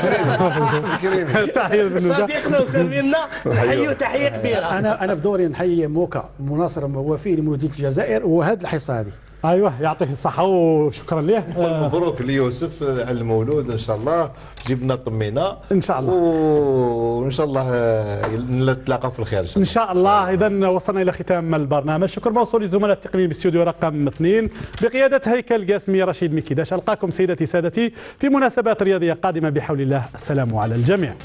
ذكرني تحيه بنوزه صديقنا وسلمنا نحييه تحيه كبيره. انا انا بدوري نحيي موكا مناصر وفي لمولوديه الجزائر وهذه الحصه هذه. ايوه يعطيه الصحه وشكرا ليه. مبروك ليوسف على المولود ان شاء الله جبنا طمينا ان شاء الله وان شاء الله نتلاقى في الخير ان شاء الله. اذا وصلنا الى ختام البرنامج. شكر موصول لزملاء التقنيين باستوديو رقم اثنين بقياده هيكل قاسمي رشيد مكيداش. القاكم سيدتي سادتي في مناسبات رياضيه قادمه بحول الله. السلام على الجميع.